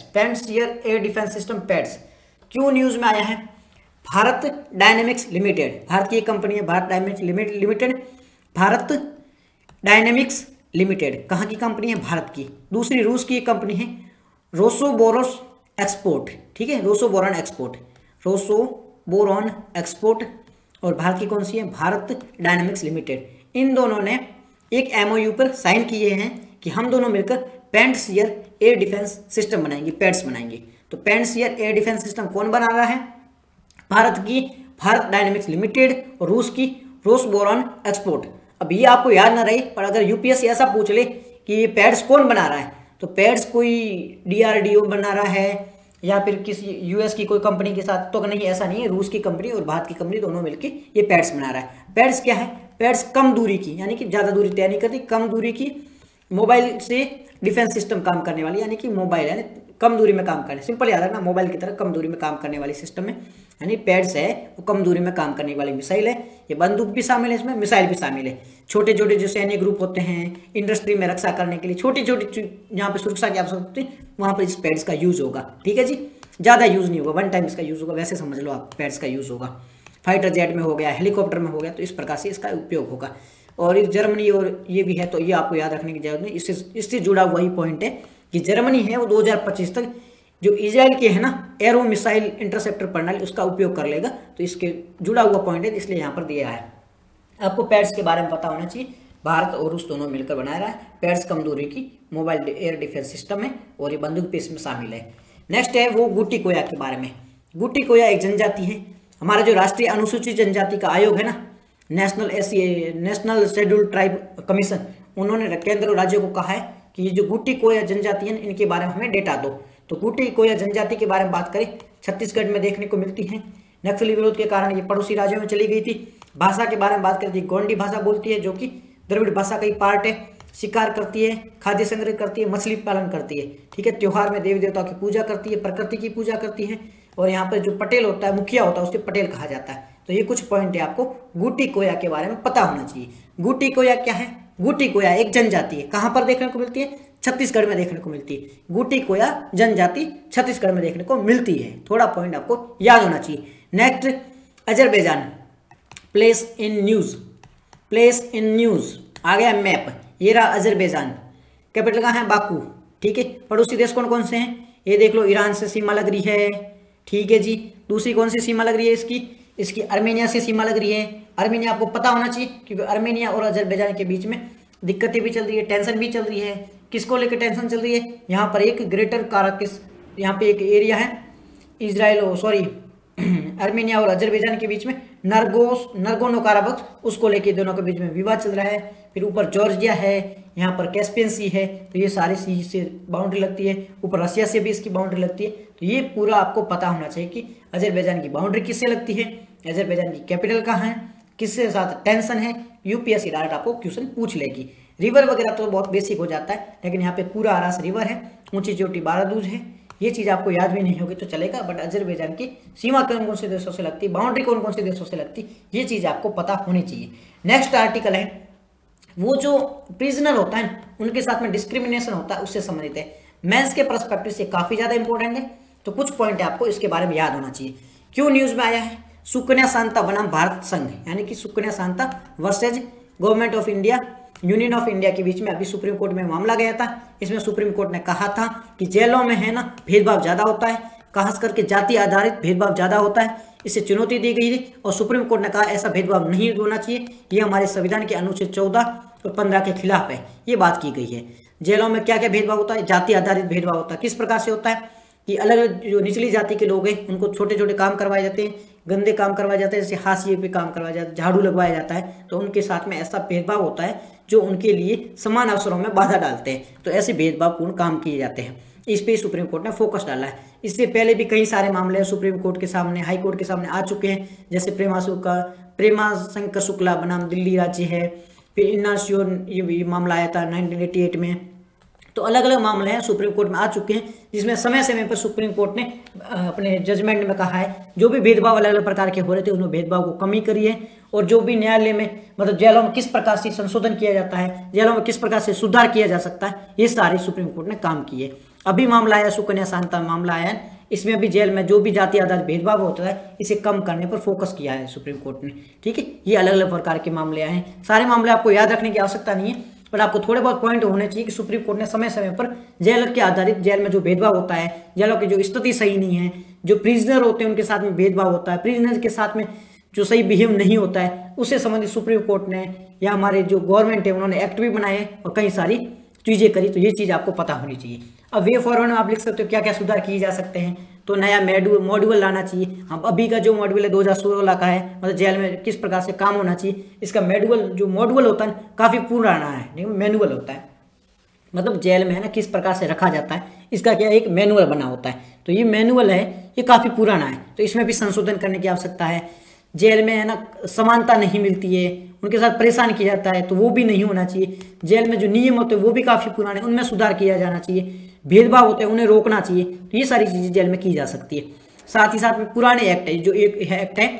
[SPEAKER 1] PADS क्यों न्यूज में आया है। भारत डायनेमिक्स लिमिटेड, भारत की एक कंपनी है, Bharat dynamics limited, Bharat dynamics limited कहाँ की कंपनी है, भारत की। दूसरी रूस की कंपनी है रोसोबोरोस एक्सपोर्ट, ठीक है, रोसोबोरॉन एक्सपोर्ट, और भारत की कौन सी है, भारत डायनेमिक्स लिमिटेड। इन दोनों ने एक एमओयू पर साइन किए हैं कि हम दोनों मिलकर पैंट्स एयर डिफेंस सिस्टम बनाएंगे, पैड्स बनाएंगे। तो पैंट्स एयर डिफेंस सिस्टम कौन बना रहा है, भारत की भारत डायनेमिक्स लिमिटेड और रूस की रोसबोरॉन एक्सपोर्ट। अब ये आपको याद ना रहे, पर अगर यूपीएससी ऐसा पूछ ले कि ये पैड्स कौन बना रहा है, तो पैड्स कोई डीआरडीओ बना रहा है या फिर किसी यूएस की कोई कंपनी के साथ, तो नहीं, ऐसा नहीं है, रूस की कंपनी और भारत की कंपनी दोनों मिलकर ये पैड्स बना रहा है। पैड्स क्या है, पैड्स कम दूरी की, यानी कि ज़्यादा दूरी तय नहीं करती, कम दूरी की मोबाइल से डिफेंस सिस्टम काम करने वाली, यानी कि मोबाइल यानी कम दूरी में काम करने, सिंपल याद रखना, मोबाइल की तरह कम दूरी में काम करने वाली सिस्टम है, यानी पैड्स है वो कम दूरी में काम करने वाली मिसाइल है। ये बंदूक भी शामिल है इसमें, मिसाइल भी शामिल है। छोटे छोटे जो सैन्य ग्रुप होते हैं, इंडस्ट्री में रक्षा करने के लिए छोटी छोटी जहाँ पे सुरक्षा की आवश्यकता होती है, वहाँ पर इस पैड्स का यूज होगा। ठीक है जी, ज़्यादा यूज़ नहीं होगा, वन टाइम इसका यूज़ होगा, वैसे समझ लो आप, पैड्स का यूज़ होगा। फाइटर जेट में हो गया, हेलीकॉप्टर में हो गया, तो इस प्रकार से इसका उपयोग होगा। और जर्मनी और ये भी है, तो ये आपको याद रखने की जरूरत नहीं, इससे जुड़ा हुआ ही पॉइंट है कि जर्मनी है वो 2025 तक जो इजराइल के है ना एरो मिसाइल इंटरसेप्टर प्रणाली उसका उपयोग कर लेगा, तो इसके जुड़ा हुआ पॉइंट है, इसलिए यहाँ पर दिया है। आपको पैड्स के बारे में पता होना चाहिए, भारत और रूस दोनों मिलकर बना रहा है। पैड्स कम दूरी की मोबाइल एयर डिफेंस सिस्टम है और ये बंदूक भी इसमें शामिल है। नेक्स्ट है वो गुट्टी कोया के बारे में। गुट्टी कोया एक जनजाति है, हमारा जो राष्ट्रीय अनुसूचित जनजाति का आयोग है ना, नेशनल शेड्यूल्ड ट्राइब कमीशन, उन्होंने केंद्र और राज्यों को कहा है कि ये जो गुट्टी कोया जनजाति है इनके बारे में हमें डेटा दो। तो गुट्टी कोया जनजाति के बारे में बात करें, छत्तीसगढ़ में देखने को मिलती है। नक्सली विरोध के कारण ये पड़ोसी राज्यों में चली गई थी। भाषा के बारे में बात करती है, गोंडी भाषा बोलती है जो कि द्रविड़ भाषा का ही पार्ट है। शिकार करती है, खाद्य संग्रह करती है, मछली पालन करती है। ठीक है, त्योहार में देवी देवताओं की पूजा करती है, प्रकृति की पूजा करती है। और यहाँ पर जो पटेल होता है, मुखिया होता है, उसे पटेल कहा जाता है। तो ये कुछ पॉइंट है आपको गुट्टी कोया के बारे में पता होना चाहिए। गुट्टी कोया क्या है, गुट्टी कोया एक जनजाति है, कहाँ पर देखने को मिलती है, छत्तीसगढ़ में देखने को मिलती है। गुट्टी कोया जनजाति छत्तीसगढ़ में देखने को मिलती है, थोड़ा पॉइंट आपको याद होना चाहिए। Next, Azerbaijan, place in news आ गया मैप, ये रहा अजरबैजान। कैपिटल कहाँ है, बाकू। ठीक है, पड़ोसी देश कौन कौन से हैं, ये देख लो, ईरान से सीमा लग रही है। ठीक है जी, दूसरी कौन सी सीमा लग रही है इसकी अर्मेनिया से सीमा लग रही है। अर्मेनिया आपको पता होना चाहिए, क्योंकि अर्मेनिया और अजरबैजान के बीच में दिक्कतें भी चल रही है, टेंशन भी चल रही है। किसको लेकर टेंशन चल रही है, यहाँ पर एक ग्रेटर काराकिस, यहाँ पे एक एरिया है, आर्मेनिया और अजरबैजान के बीच में नरगोनो काराबख उसको लेके दोनों के बीच में विवाद चल रहा है। फिर ऊपर जॉर्जिया है, यहाँ पर कैस्पियन सी है, तो ये सारी सी से बाउंड्री लगती है। ऊपर रशिया से भी इसकी बाउंड्री लगती है। तो ये पूरा आपको पता होना चाहिए कि अजरबैजान की बाउंड्री किससे लगती है, अजरबैजान की कैपिटल कहाँ है, किसके साथ टेंशन है। यूपीएससी डायरेक्ट आपको क्वेश्चन पूछ लेगी। रिवर वगैरह तो बहुत बेसिक हो जाता है, लेकिन यहाँ पे पूरा आरास रिवर है, ऊंची चोटी बारादूज है। ये चीज़ आपको याद भी नहीं होगी तो चलेगा, बट अजरबैजान की सीमा कौन कौन से देशों से लगती, बाउंड्री कौन कौन से देशों से लगती, ये चीज़ आपको पता होनी चाहिए। नेक्स्ट आर्टिकल है वो जो प्रिजनर होता है उनके साथ में डिस्क्रिमिनेशन होता है उससे संबंधित है। मेंस के पर्सपेक्टिव से काफ़ी ज़्यादा इंपॉर्टेंट है, तो कुछ पॉइंट आपको इसके बारे में याद होना चाहिए। क्यों न्यूज़ में आया है, सुकन्या सांता बनाम भारत संघ, यानी कि Sukanya Santa versus government of India, union of India के बीच में अभी सुप्रीम कोर्ट में मामला गया था। इसमें सुप्रीम कोर्ट ने कहा था कि जेलों में है ना भेदभाव ज़्यादा होता है, खास करके जाति आधारित भेदभाव ज़्यादा होता है, इसे चुनौती दी गई थी और सुप्रीम कोर्ट ने कहा ऐसा भेदभाव नहीं होना चाहिए, ये हमारे संविधान के अनुच्छेद 14 और 15 के खिलाफ है। ये बात की गई है। जेलों में क्या क्या भेदभाव होता है, जाति आधारित भेदभाव होता है। किस प्रकार से होता है कि अलग अलग जो निचली जाति के लोग हैं उनको छोटे छोटे काम करवाए जाते हैं, गंदे काम करवाए जाते हैं, जैसे हाशिए पे काम करवाया जाता है, झाड़ू लगवाया जाता है, तो उनके साथ में ऐसा भेदभाव होता है जो उनके लिए समान अवसरों में बाधा डालते हैं। तो ऐसे भेदभावपूर्ण काम किए जाते हैं। इस पे सुप्रीम कोर्ट ने फोकस डाला है। इससे पहले भी कई सारे मामले सुप्रीम कोर्ट के सामने, हाई कोर्ट के सामने आ चुके हैं, जैसे प्रेमा शंकर शुक्ला बनाम दिल्ली राज्य है, फिर इन्नासियोन ये मामला आया था 1988 में। तो अलग अलग मामले हैं सुप्रीम कोर्ट में आ चुके हैं, जिसमें समय समय पर सुप्रीम कोर्ट ने अपने जजमेंट में कहा है जो भी भेदभाव अलग अलग प्रकार के हो रहे थे उन्होंने भेदभाव को कमी करी है, और जो भी न्यायालय में मतलब जेलों में किस प्रकार से संशोधन किया जाता है, जेलों में किस प्रकार से सुधार किया जा सकता है, ये सारे सुप्रीम कोर्ट ने काम किए। अभी मामला आया सुकन्या सांता मामला आया है, इसमें भी जेल में जो भी जाति आधारित भेदभाव होता है इसे कम करने पर फोकस किया है सुप्रीम कोर्ट ने। ठीक है, ये अलग अलग प्रकार के मामले आए हैं। सारे मामले आपको याद रखने की आवश्यकता नहीं है, पर आपको थोड़े बहुत पॉइंट होने चाहिए कि सुप्रीम कोर्ट ने समय समय पर जेल के आधारित, जेल में जो भेदभाव होता है, जेलों की जो स्थिति सही नहीं है, जो प्रिजनर होते हैं उनके साथ में भेदभाव होता है, प्रिजनर के साथ में जो सही बिहेव नहीं होता है, उससे संबंधित सुप्रीम कोर्ट ने या हमारे जो गवर्नमेंट है उन्होंने एक्ट भी बनाए और कई सारी चीज़ें करी। तो ये चीज़ आपको पता होनी चाहिए। अब वे फॉरवर्ड में आप लिख सकते हो क्या क्या सुधार किए जा सकते हैं। तो नया मॉड्यूल लाना चाहिए। हम अभी का जो मॉड्यूल है 2016 का है, मतलब जेल में किस प्रकार से काम होना चाहिए, इसका मॉड्यूल होता है काफ़ी पुराना है, लेकिन मैनुअल होता है, मतलब जेल में है ना किस प्रकार से रखा जाता है, इसका क्या एक मैनुअल बना होता है। तो ये मैनुअल है, ये काफ़ी पुराना है, तो इसमें भी संशोधन करने की आवश्यकता है। जेल में है ना समानता नहीं मिलती है, उनके साथ परेशान किया जाता है, तो वो भी नहीं होना चाहिए। जेल में जो नियम होते हैं वो भी काफ़ी पुराने, उनमें सुधार किया जाना चाहिए। भेदभाव होते हैं उन्हें रोकना चाहिए। तो ये सारी चीज़ें जेल में की जा सकती है। साथ ही साथ में पुराने एक्ट है, जो एक एक्ट है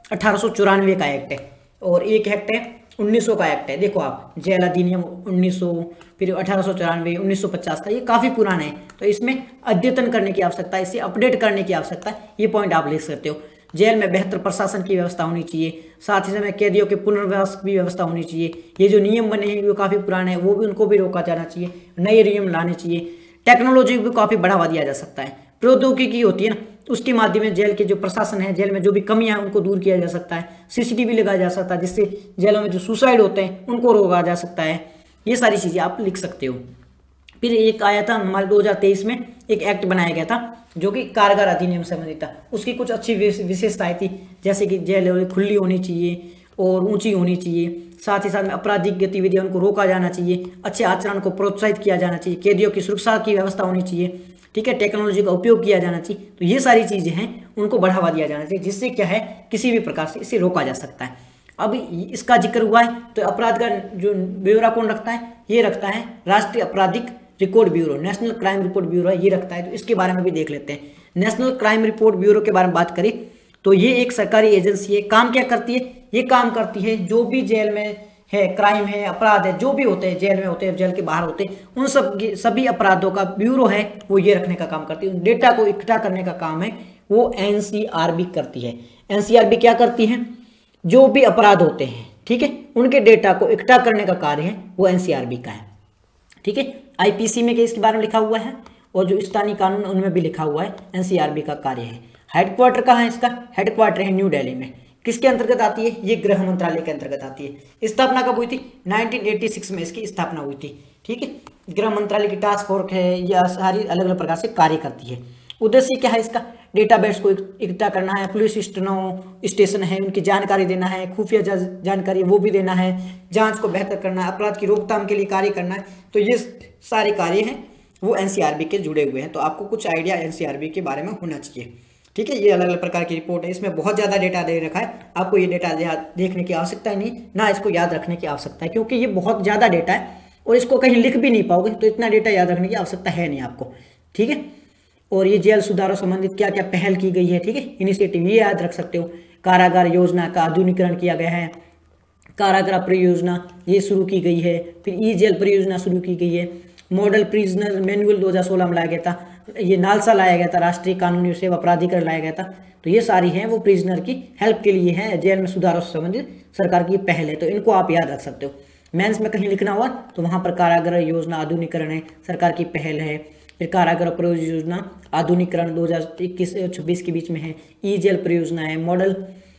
[SPEAKER 1] 1894 का एक्ट है, और एक एक्ट है 1900 का एक्ट है। देखो आप, जेल अधिनियम 1900, फिर 1894, 1950 का, ये काफ़ी पुराना है। तो इसमें अद्यतन करने की आवश्यकता है, इसे अपडेट करने की आवश्यकता है। ये पॉइंट आप लिख सकते हो। जेल में बेहतर प्रशासन की व्यवस्था होनी चाहिए, साथ ही समय कैदियों के पुनर्वास की व्यवस्था होनी चाहिए। ये जो नियम बने हैं वो काफ़ी पुराने हैं, वो भी उनको भी रोका जाना चाहिए, नए नियम लाने चाहिए। टेक्नोलॉजी को भी काफ़ी बढ़ावा दिया जा सकता है। प्रौद्योगिकी होती है ना, उसके माध्यम से जेल के जो प्रशासन है, जेल में जो भी कमियां हैं उनको दूर किया जा सकता है। सीसीटीवी लगाया जा सकता है, जिससे जेलों में जो सुसाइड होते हैं उनको रोका जा सकता है। ये सारी चीज़ें आप लिख सकते हो। फिर एक आया था हमारे 2023 में एक एक्ट बनाया गया था जो कि कारागार अधिनियम से संबंधित था। उसकी कुछ अच्छी विशेषताएं थी, जैसे कि जेल खुली होनी चाहिए और ऊंची होनी चाहिए। साथ ही साथ में आपराधिक गतिविधियों को रोका जाना चाहिए, अच्छे आचरण को प्रोत्साहित किया जाना चाहिए, कैदियों की सुरक्षा की व्यवस्था होनी चाहिए। ठीक है, टेक्नोलॉजी का उपयोग किया जाना चाहिए। तो ये सारी चीज़ें हैं, उनको बढ़ावा दिया जाना चाहिए, जिससे क्या है किसी भी प्रकार से इसे रोका जा सकता है। अब इसका जिक्र हुआ है तो अपराध का जो ब्यौरा कौन रखता है, ये रखता है राष्ट्रीय आपराधिक record bureau, national crime report bureau है, ये रखता है। तो इसके बारे में भी देख लेते हैं। नेशनल क्राइम रिपोर्ट ब्यूरो के बारे में बात करें तो ये एक सरकारी एजेंसी है। काम क्या करती है, ये काम करती है जो भी जेल में है, क्राइम है, अपराध है, जो भी होते हैं जेल में होते हैं, जेल के बाहर होते हैं, उन सभी अपराधों का ब्यूरो है, वो ये रखने का काम करती है। डेटा को इकट्ठा करने का काम है वो एनसीआरबी करती है। एनसीआरबी क्या करती है, जो भी अपराध होते हैं, ठीक है, उनके डेटा को इकट्ठा करने का कार्य है वो एनसीआरबी का है। ठीक है, आईपीसी में इसके बारे में लिखा हुआ है, और जो स्थानीय कानून उनमें भी लिखा हुआ है एनसीआरबी का कार्य है। हेडक्वार्टर कहाँ है इसका, हेडक्वार्टर है न्यू दिल्ली में। किसके अंतर्गत आती है, ये गृह मंत्रालय के अंतर्गत आती है। स्थापना कब हुई थी, 1986 में इसकी स्थापना हुई थी। ठीक है, गृह मंत्रालय की टास्क फोर्स है, या सारी अलग अलग प्रकार से कार्य करती है। उद्देश्य क्या है इसका, डेटाबेस को इकट्ठा करना है, पुलिस स्टेशन है उनकी जानकारी देना है, खुफिया जानकारी वो भी देना है, जांच को बेहतर करना है, अपराध की रोकथाम के लिए कार्य करना है। तो ये सारे कार्य हैं वो एनसीआरबी के जुड़े हुए हैं। तो आपको कुछ आइडिया एनसीआरबी के बारे में होना चाहिए। ठीक है, ये अलग अलग प्रकार की रिपोर्ट है, इसमें बहुत ज़्यादा डेटा दे रखा है। आपको ये डेटा देखने की आवश्यकता ही नहीं, ना इसको याद रखने की आवश्यकता है, क्योंकि ये बहुत ज़्यादा डेटा है और इसको कहीं लिख भी नहीं पाओगे, तो इतना डेटा याद रखने की आवश्यकता है नहीं आपको। ठीक है, और ये जेल सुधारों संबंधित क्या क्या पहल की गई है, ठीक है, इनिशिएटिव ये याद रख सकते हो। कारागार योजना का आधुनिकीकरण किया गया है, कारागार परियोजना ये शुरू की गई है, फिर ई जेल परियोजना शुरू की गई है, मॉडल प्रिजनर मैनुअल 2016 में लाया गया था, ये नालसा लाया गया था, राष्ट्रीय कानूनी सेवा प्राधिकरण लाया गया था। तो ये सारी हैं वो प्रिजनर की हेल्प के लिए है, जेल में सुधारों से संबंधित सरकार की पहल है। तो इनको आप याद रख सकते हो। मेंस में कहीं लिखना हुआ तो वहाँ पर कारागार योजना आधुनिकीकरण है, सरकार की पहल है। फिर कारागार परियोजना आधुनिकीकरण 2021-26 के बीच में है, ई जेल परियोजना है, मॉडल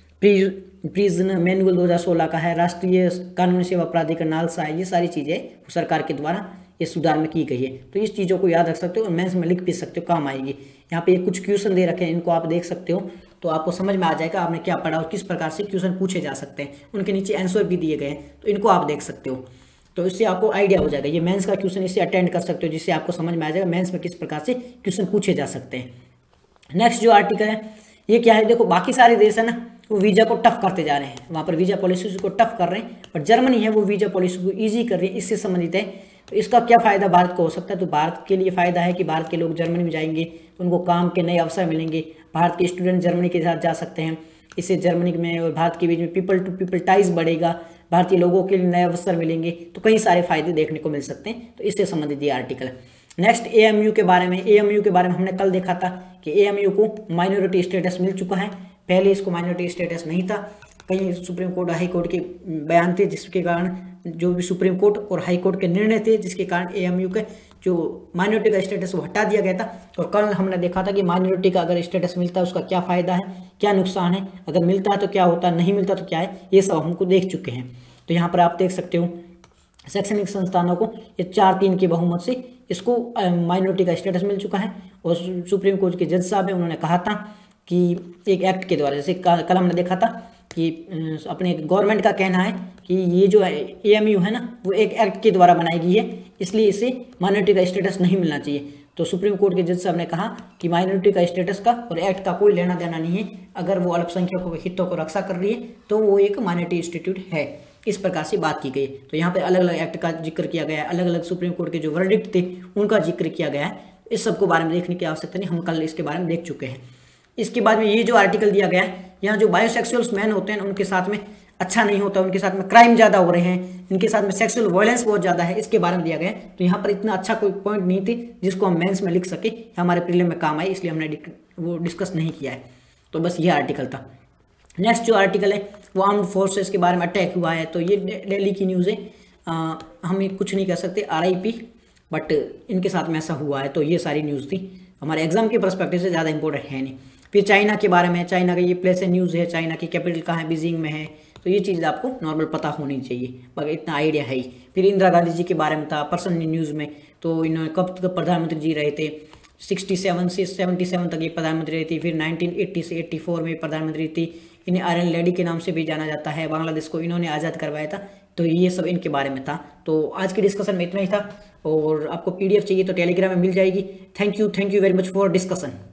[SPEAKER 1] प्रिजनर मैनुअल 2016 का है, राष्ट्रीय कानूनी सेवा प्राधिकरण नालसा है। ये सारी चीज़ें सरकार के द्वारा ये सुधार में की गई है। तो इस चीज़ों को याद रख सकते हो और मेंस में लिख भी सकते हो, काम आएगी। यहाँ पे कुछ क्वेश्चन दे रखे हैं, इनको आप देख सकते हो तो आपको समझ में आ जाएगा आपने क्या पढ़ा और किस प्रकार से क्वेश्चन पूछे जा सकते हैं। उनके नीचे आंसर भी दिए गए हैं, तो इनको आप देख सकते हो। तो इससे आपको आइडिया हो जाएगा। ये मेंस का क्वेश्चन इससे अटेंड कर सकते हो, जिससे आपको समझ में आ जाएगा मेंस में किस प्रकार से क्वेश्चन पूछे जा सकते हैं। नेक्स्ट जो आर्टिकल है ये क्या है, देखो बाकी सारे देश है ना वो वीज़ा को टफ करते जा रहे हैं, वहाँ पर वीज़ा पॉलिसी को टफ कर रहे हैं, और जर्मनी है वो वीज़ा पॉलिसी को ईजी कर रही है, इससे संबंधित है। तो इसका क्या फ़ायदा भारत को हो सकता है, तो भारत के लिए फ़ायदा है कि भारत के लोग जर्मनी में जाएंगे तो उनको काम के नए अवसर मिलेंगे, भारत के स्टूडेंट जर्मनी के साथ जा सकते हैं, इससे जर्मनी में और भारत के बीच में पीपल टू पीपल टाइज बढ़ेगा, भारतीय लोगों के लिए नए अवसर मिलेंगे, तो कई सारे फायदे देखने को मिल सकते हैं। तो इससे संबंधित ये आर्टिकल है। नेक्स्ट एएमयू के बारे में, एएमयू के बारे में हमने कल देखा था कि एएमयू को माइनॉरिटी स्टेटस मिल चुका है, पहले इसको माइनॉरिटी स्टेटस नहीं था। कई सुप्रीम कोर्ट हाई कोर्ट के बयान थे जिसके कारण, जो भी सुप्रीम कोर्ट और हाई कोर्ट के निर्णय थे जिसके कारण एएमयू के जो माइनॉरिटी का स्टेटस वो हटा दिया गया था। और कल हमने देखा था कि माइनॉरिटी का अगर स्टेटस मिलता है उसका क्या फ़ायदा है, क्या नुकसान है, अगर मिलता है तो क्या होता है, नहीं मिलता तो क्या है, ये सब हमको देख चुके हैं। तो यहाँ पर आप देख सकते हो शैक्षणिक संस्थानों को ये 4-3 के बहुमत से इसको माइनॉरिटी का स्टेटस मिल चुका है। और सुप्रीम कोर्ट के जज साहब हैं, उन्होंने कहा था कि एक एक्ट के द्वारा, जैसे कल हमने देखा था कि अपने गवर्नमेंट का कहना है कि ये जो एएमयू है ना वो एक एक्ट के द्वारा बनाई गई है, इसलिए इसे माइनॉरिटी का स्टेटस नहीं मिलना चाहिए। तो सुप्रीम कोर्ट के जज साहब ने कहा कि माइनॉरिटी का स्टेटस का और एक्ट का कोई लेना देना नहीं है, अगर वो अल्पसंख्यकों के हितों को रक्षा कर रही है तो वो एक माइनॉरिटी इंस्टीट्यूट है, इस प्रकार से बात की गई। तो यहाँ पे अलग अलग एक्ट का जिक्र किया गया है, अलग अलग सुप्रीम कोर्ट के जो वर्डिक्ट थे उनका जिक्र किया गया है। इस सब को बारे में देखने की आवश्यकता नहीं, हम कल इसके बारे में देख चुके हैं। इसके बाद में ये जो आर्टिकल दिया गया है, यहाँ जो बायोसेक्सुअल्स मैन होते हैं उनके साथ में अच्छा नहीं होता, उनके साथ में क्राइम ज़्यादा हो रहे हैं, इनके साथ में सेक्सुअल वायलेंस बहुत ज़्यादा है, इसके बारे में दिया गया है। तो यहाँ पर इतना अच्छा कोई पॉइंट नहीं थी जिसको हम मेंस में लिख सके, हमारे प्रीलिम में काम आए, इसलिए हमने वो डिस्कस नहीं किया है। तो बस ये आर्टिकल था। नेक्स्ट जो आर्टिकल है वो आर्म्ड फोर्सेस के बारे में अटैक हुआ है, तो ये दिल्ली की न्यूज़ है, हम कुछ नहीं कह सकते, RIP, बट इनके साथ में ऐसा हुआ है। तो ये सारी न्यूज़ थी, हमारे एग्जाम के पर्सपेक्टिव से ज़्यादा इंपॉर्टेंट है नहीं। फिर चाइना के बारे में, चाइना का ये प्लेस है, न्यूज़ है, चाइना की कैपिटल कहाँ है, बीजिंग में है, तो ये चीज़ आपको नॉर्मल पता होनी चाहिए, बाकी इतना आइडिया है ही। फिर इंदिरा गांधी जी के बारे में था पर्सनल न्यूज़ में, तो इन्होंने कब तक प्रधानमंत्री जी रहे थे, 67 से 77 तक ये प्रधानमंत्री रही थी, फिर 1980 से 84 में प्रधानमंत्री थी। इन्हें आयरन लेडी के नाम से भी जाना जाता है, बांग्लादेश को इन्होंने आज़ाद करवाया था। तो ये सब इनके बारे में था। तो आज की डिस्कशन में इतना ही था, और आपको PDF चाहिए तो टेलीग्राम में मिल जाएगी। Thank you very much for discussion.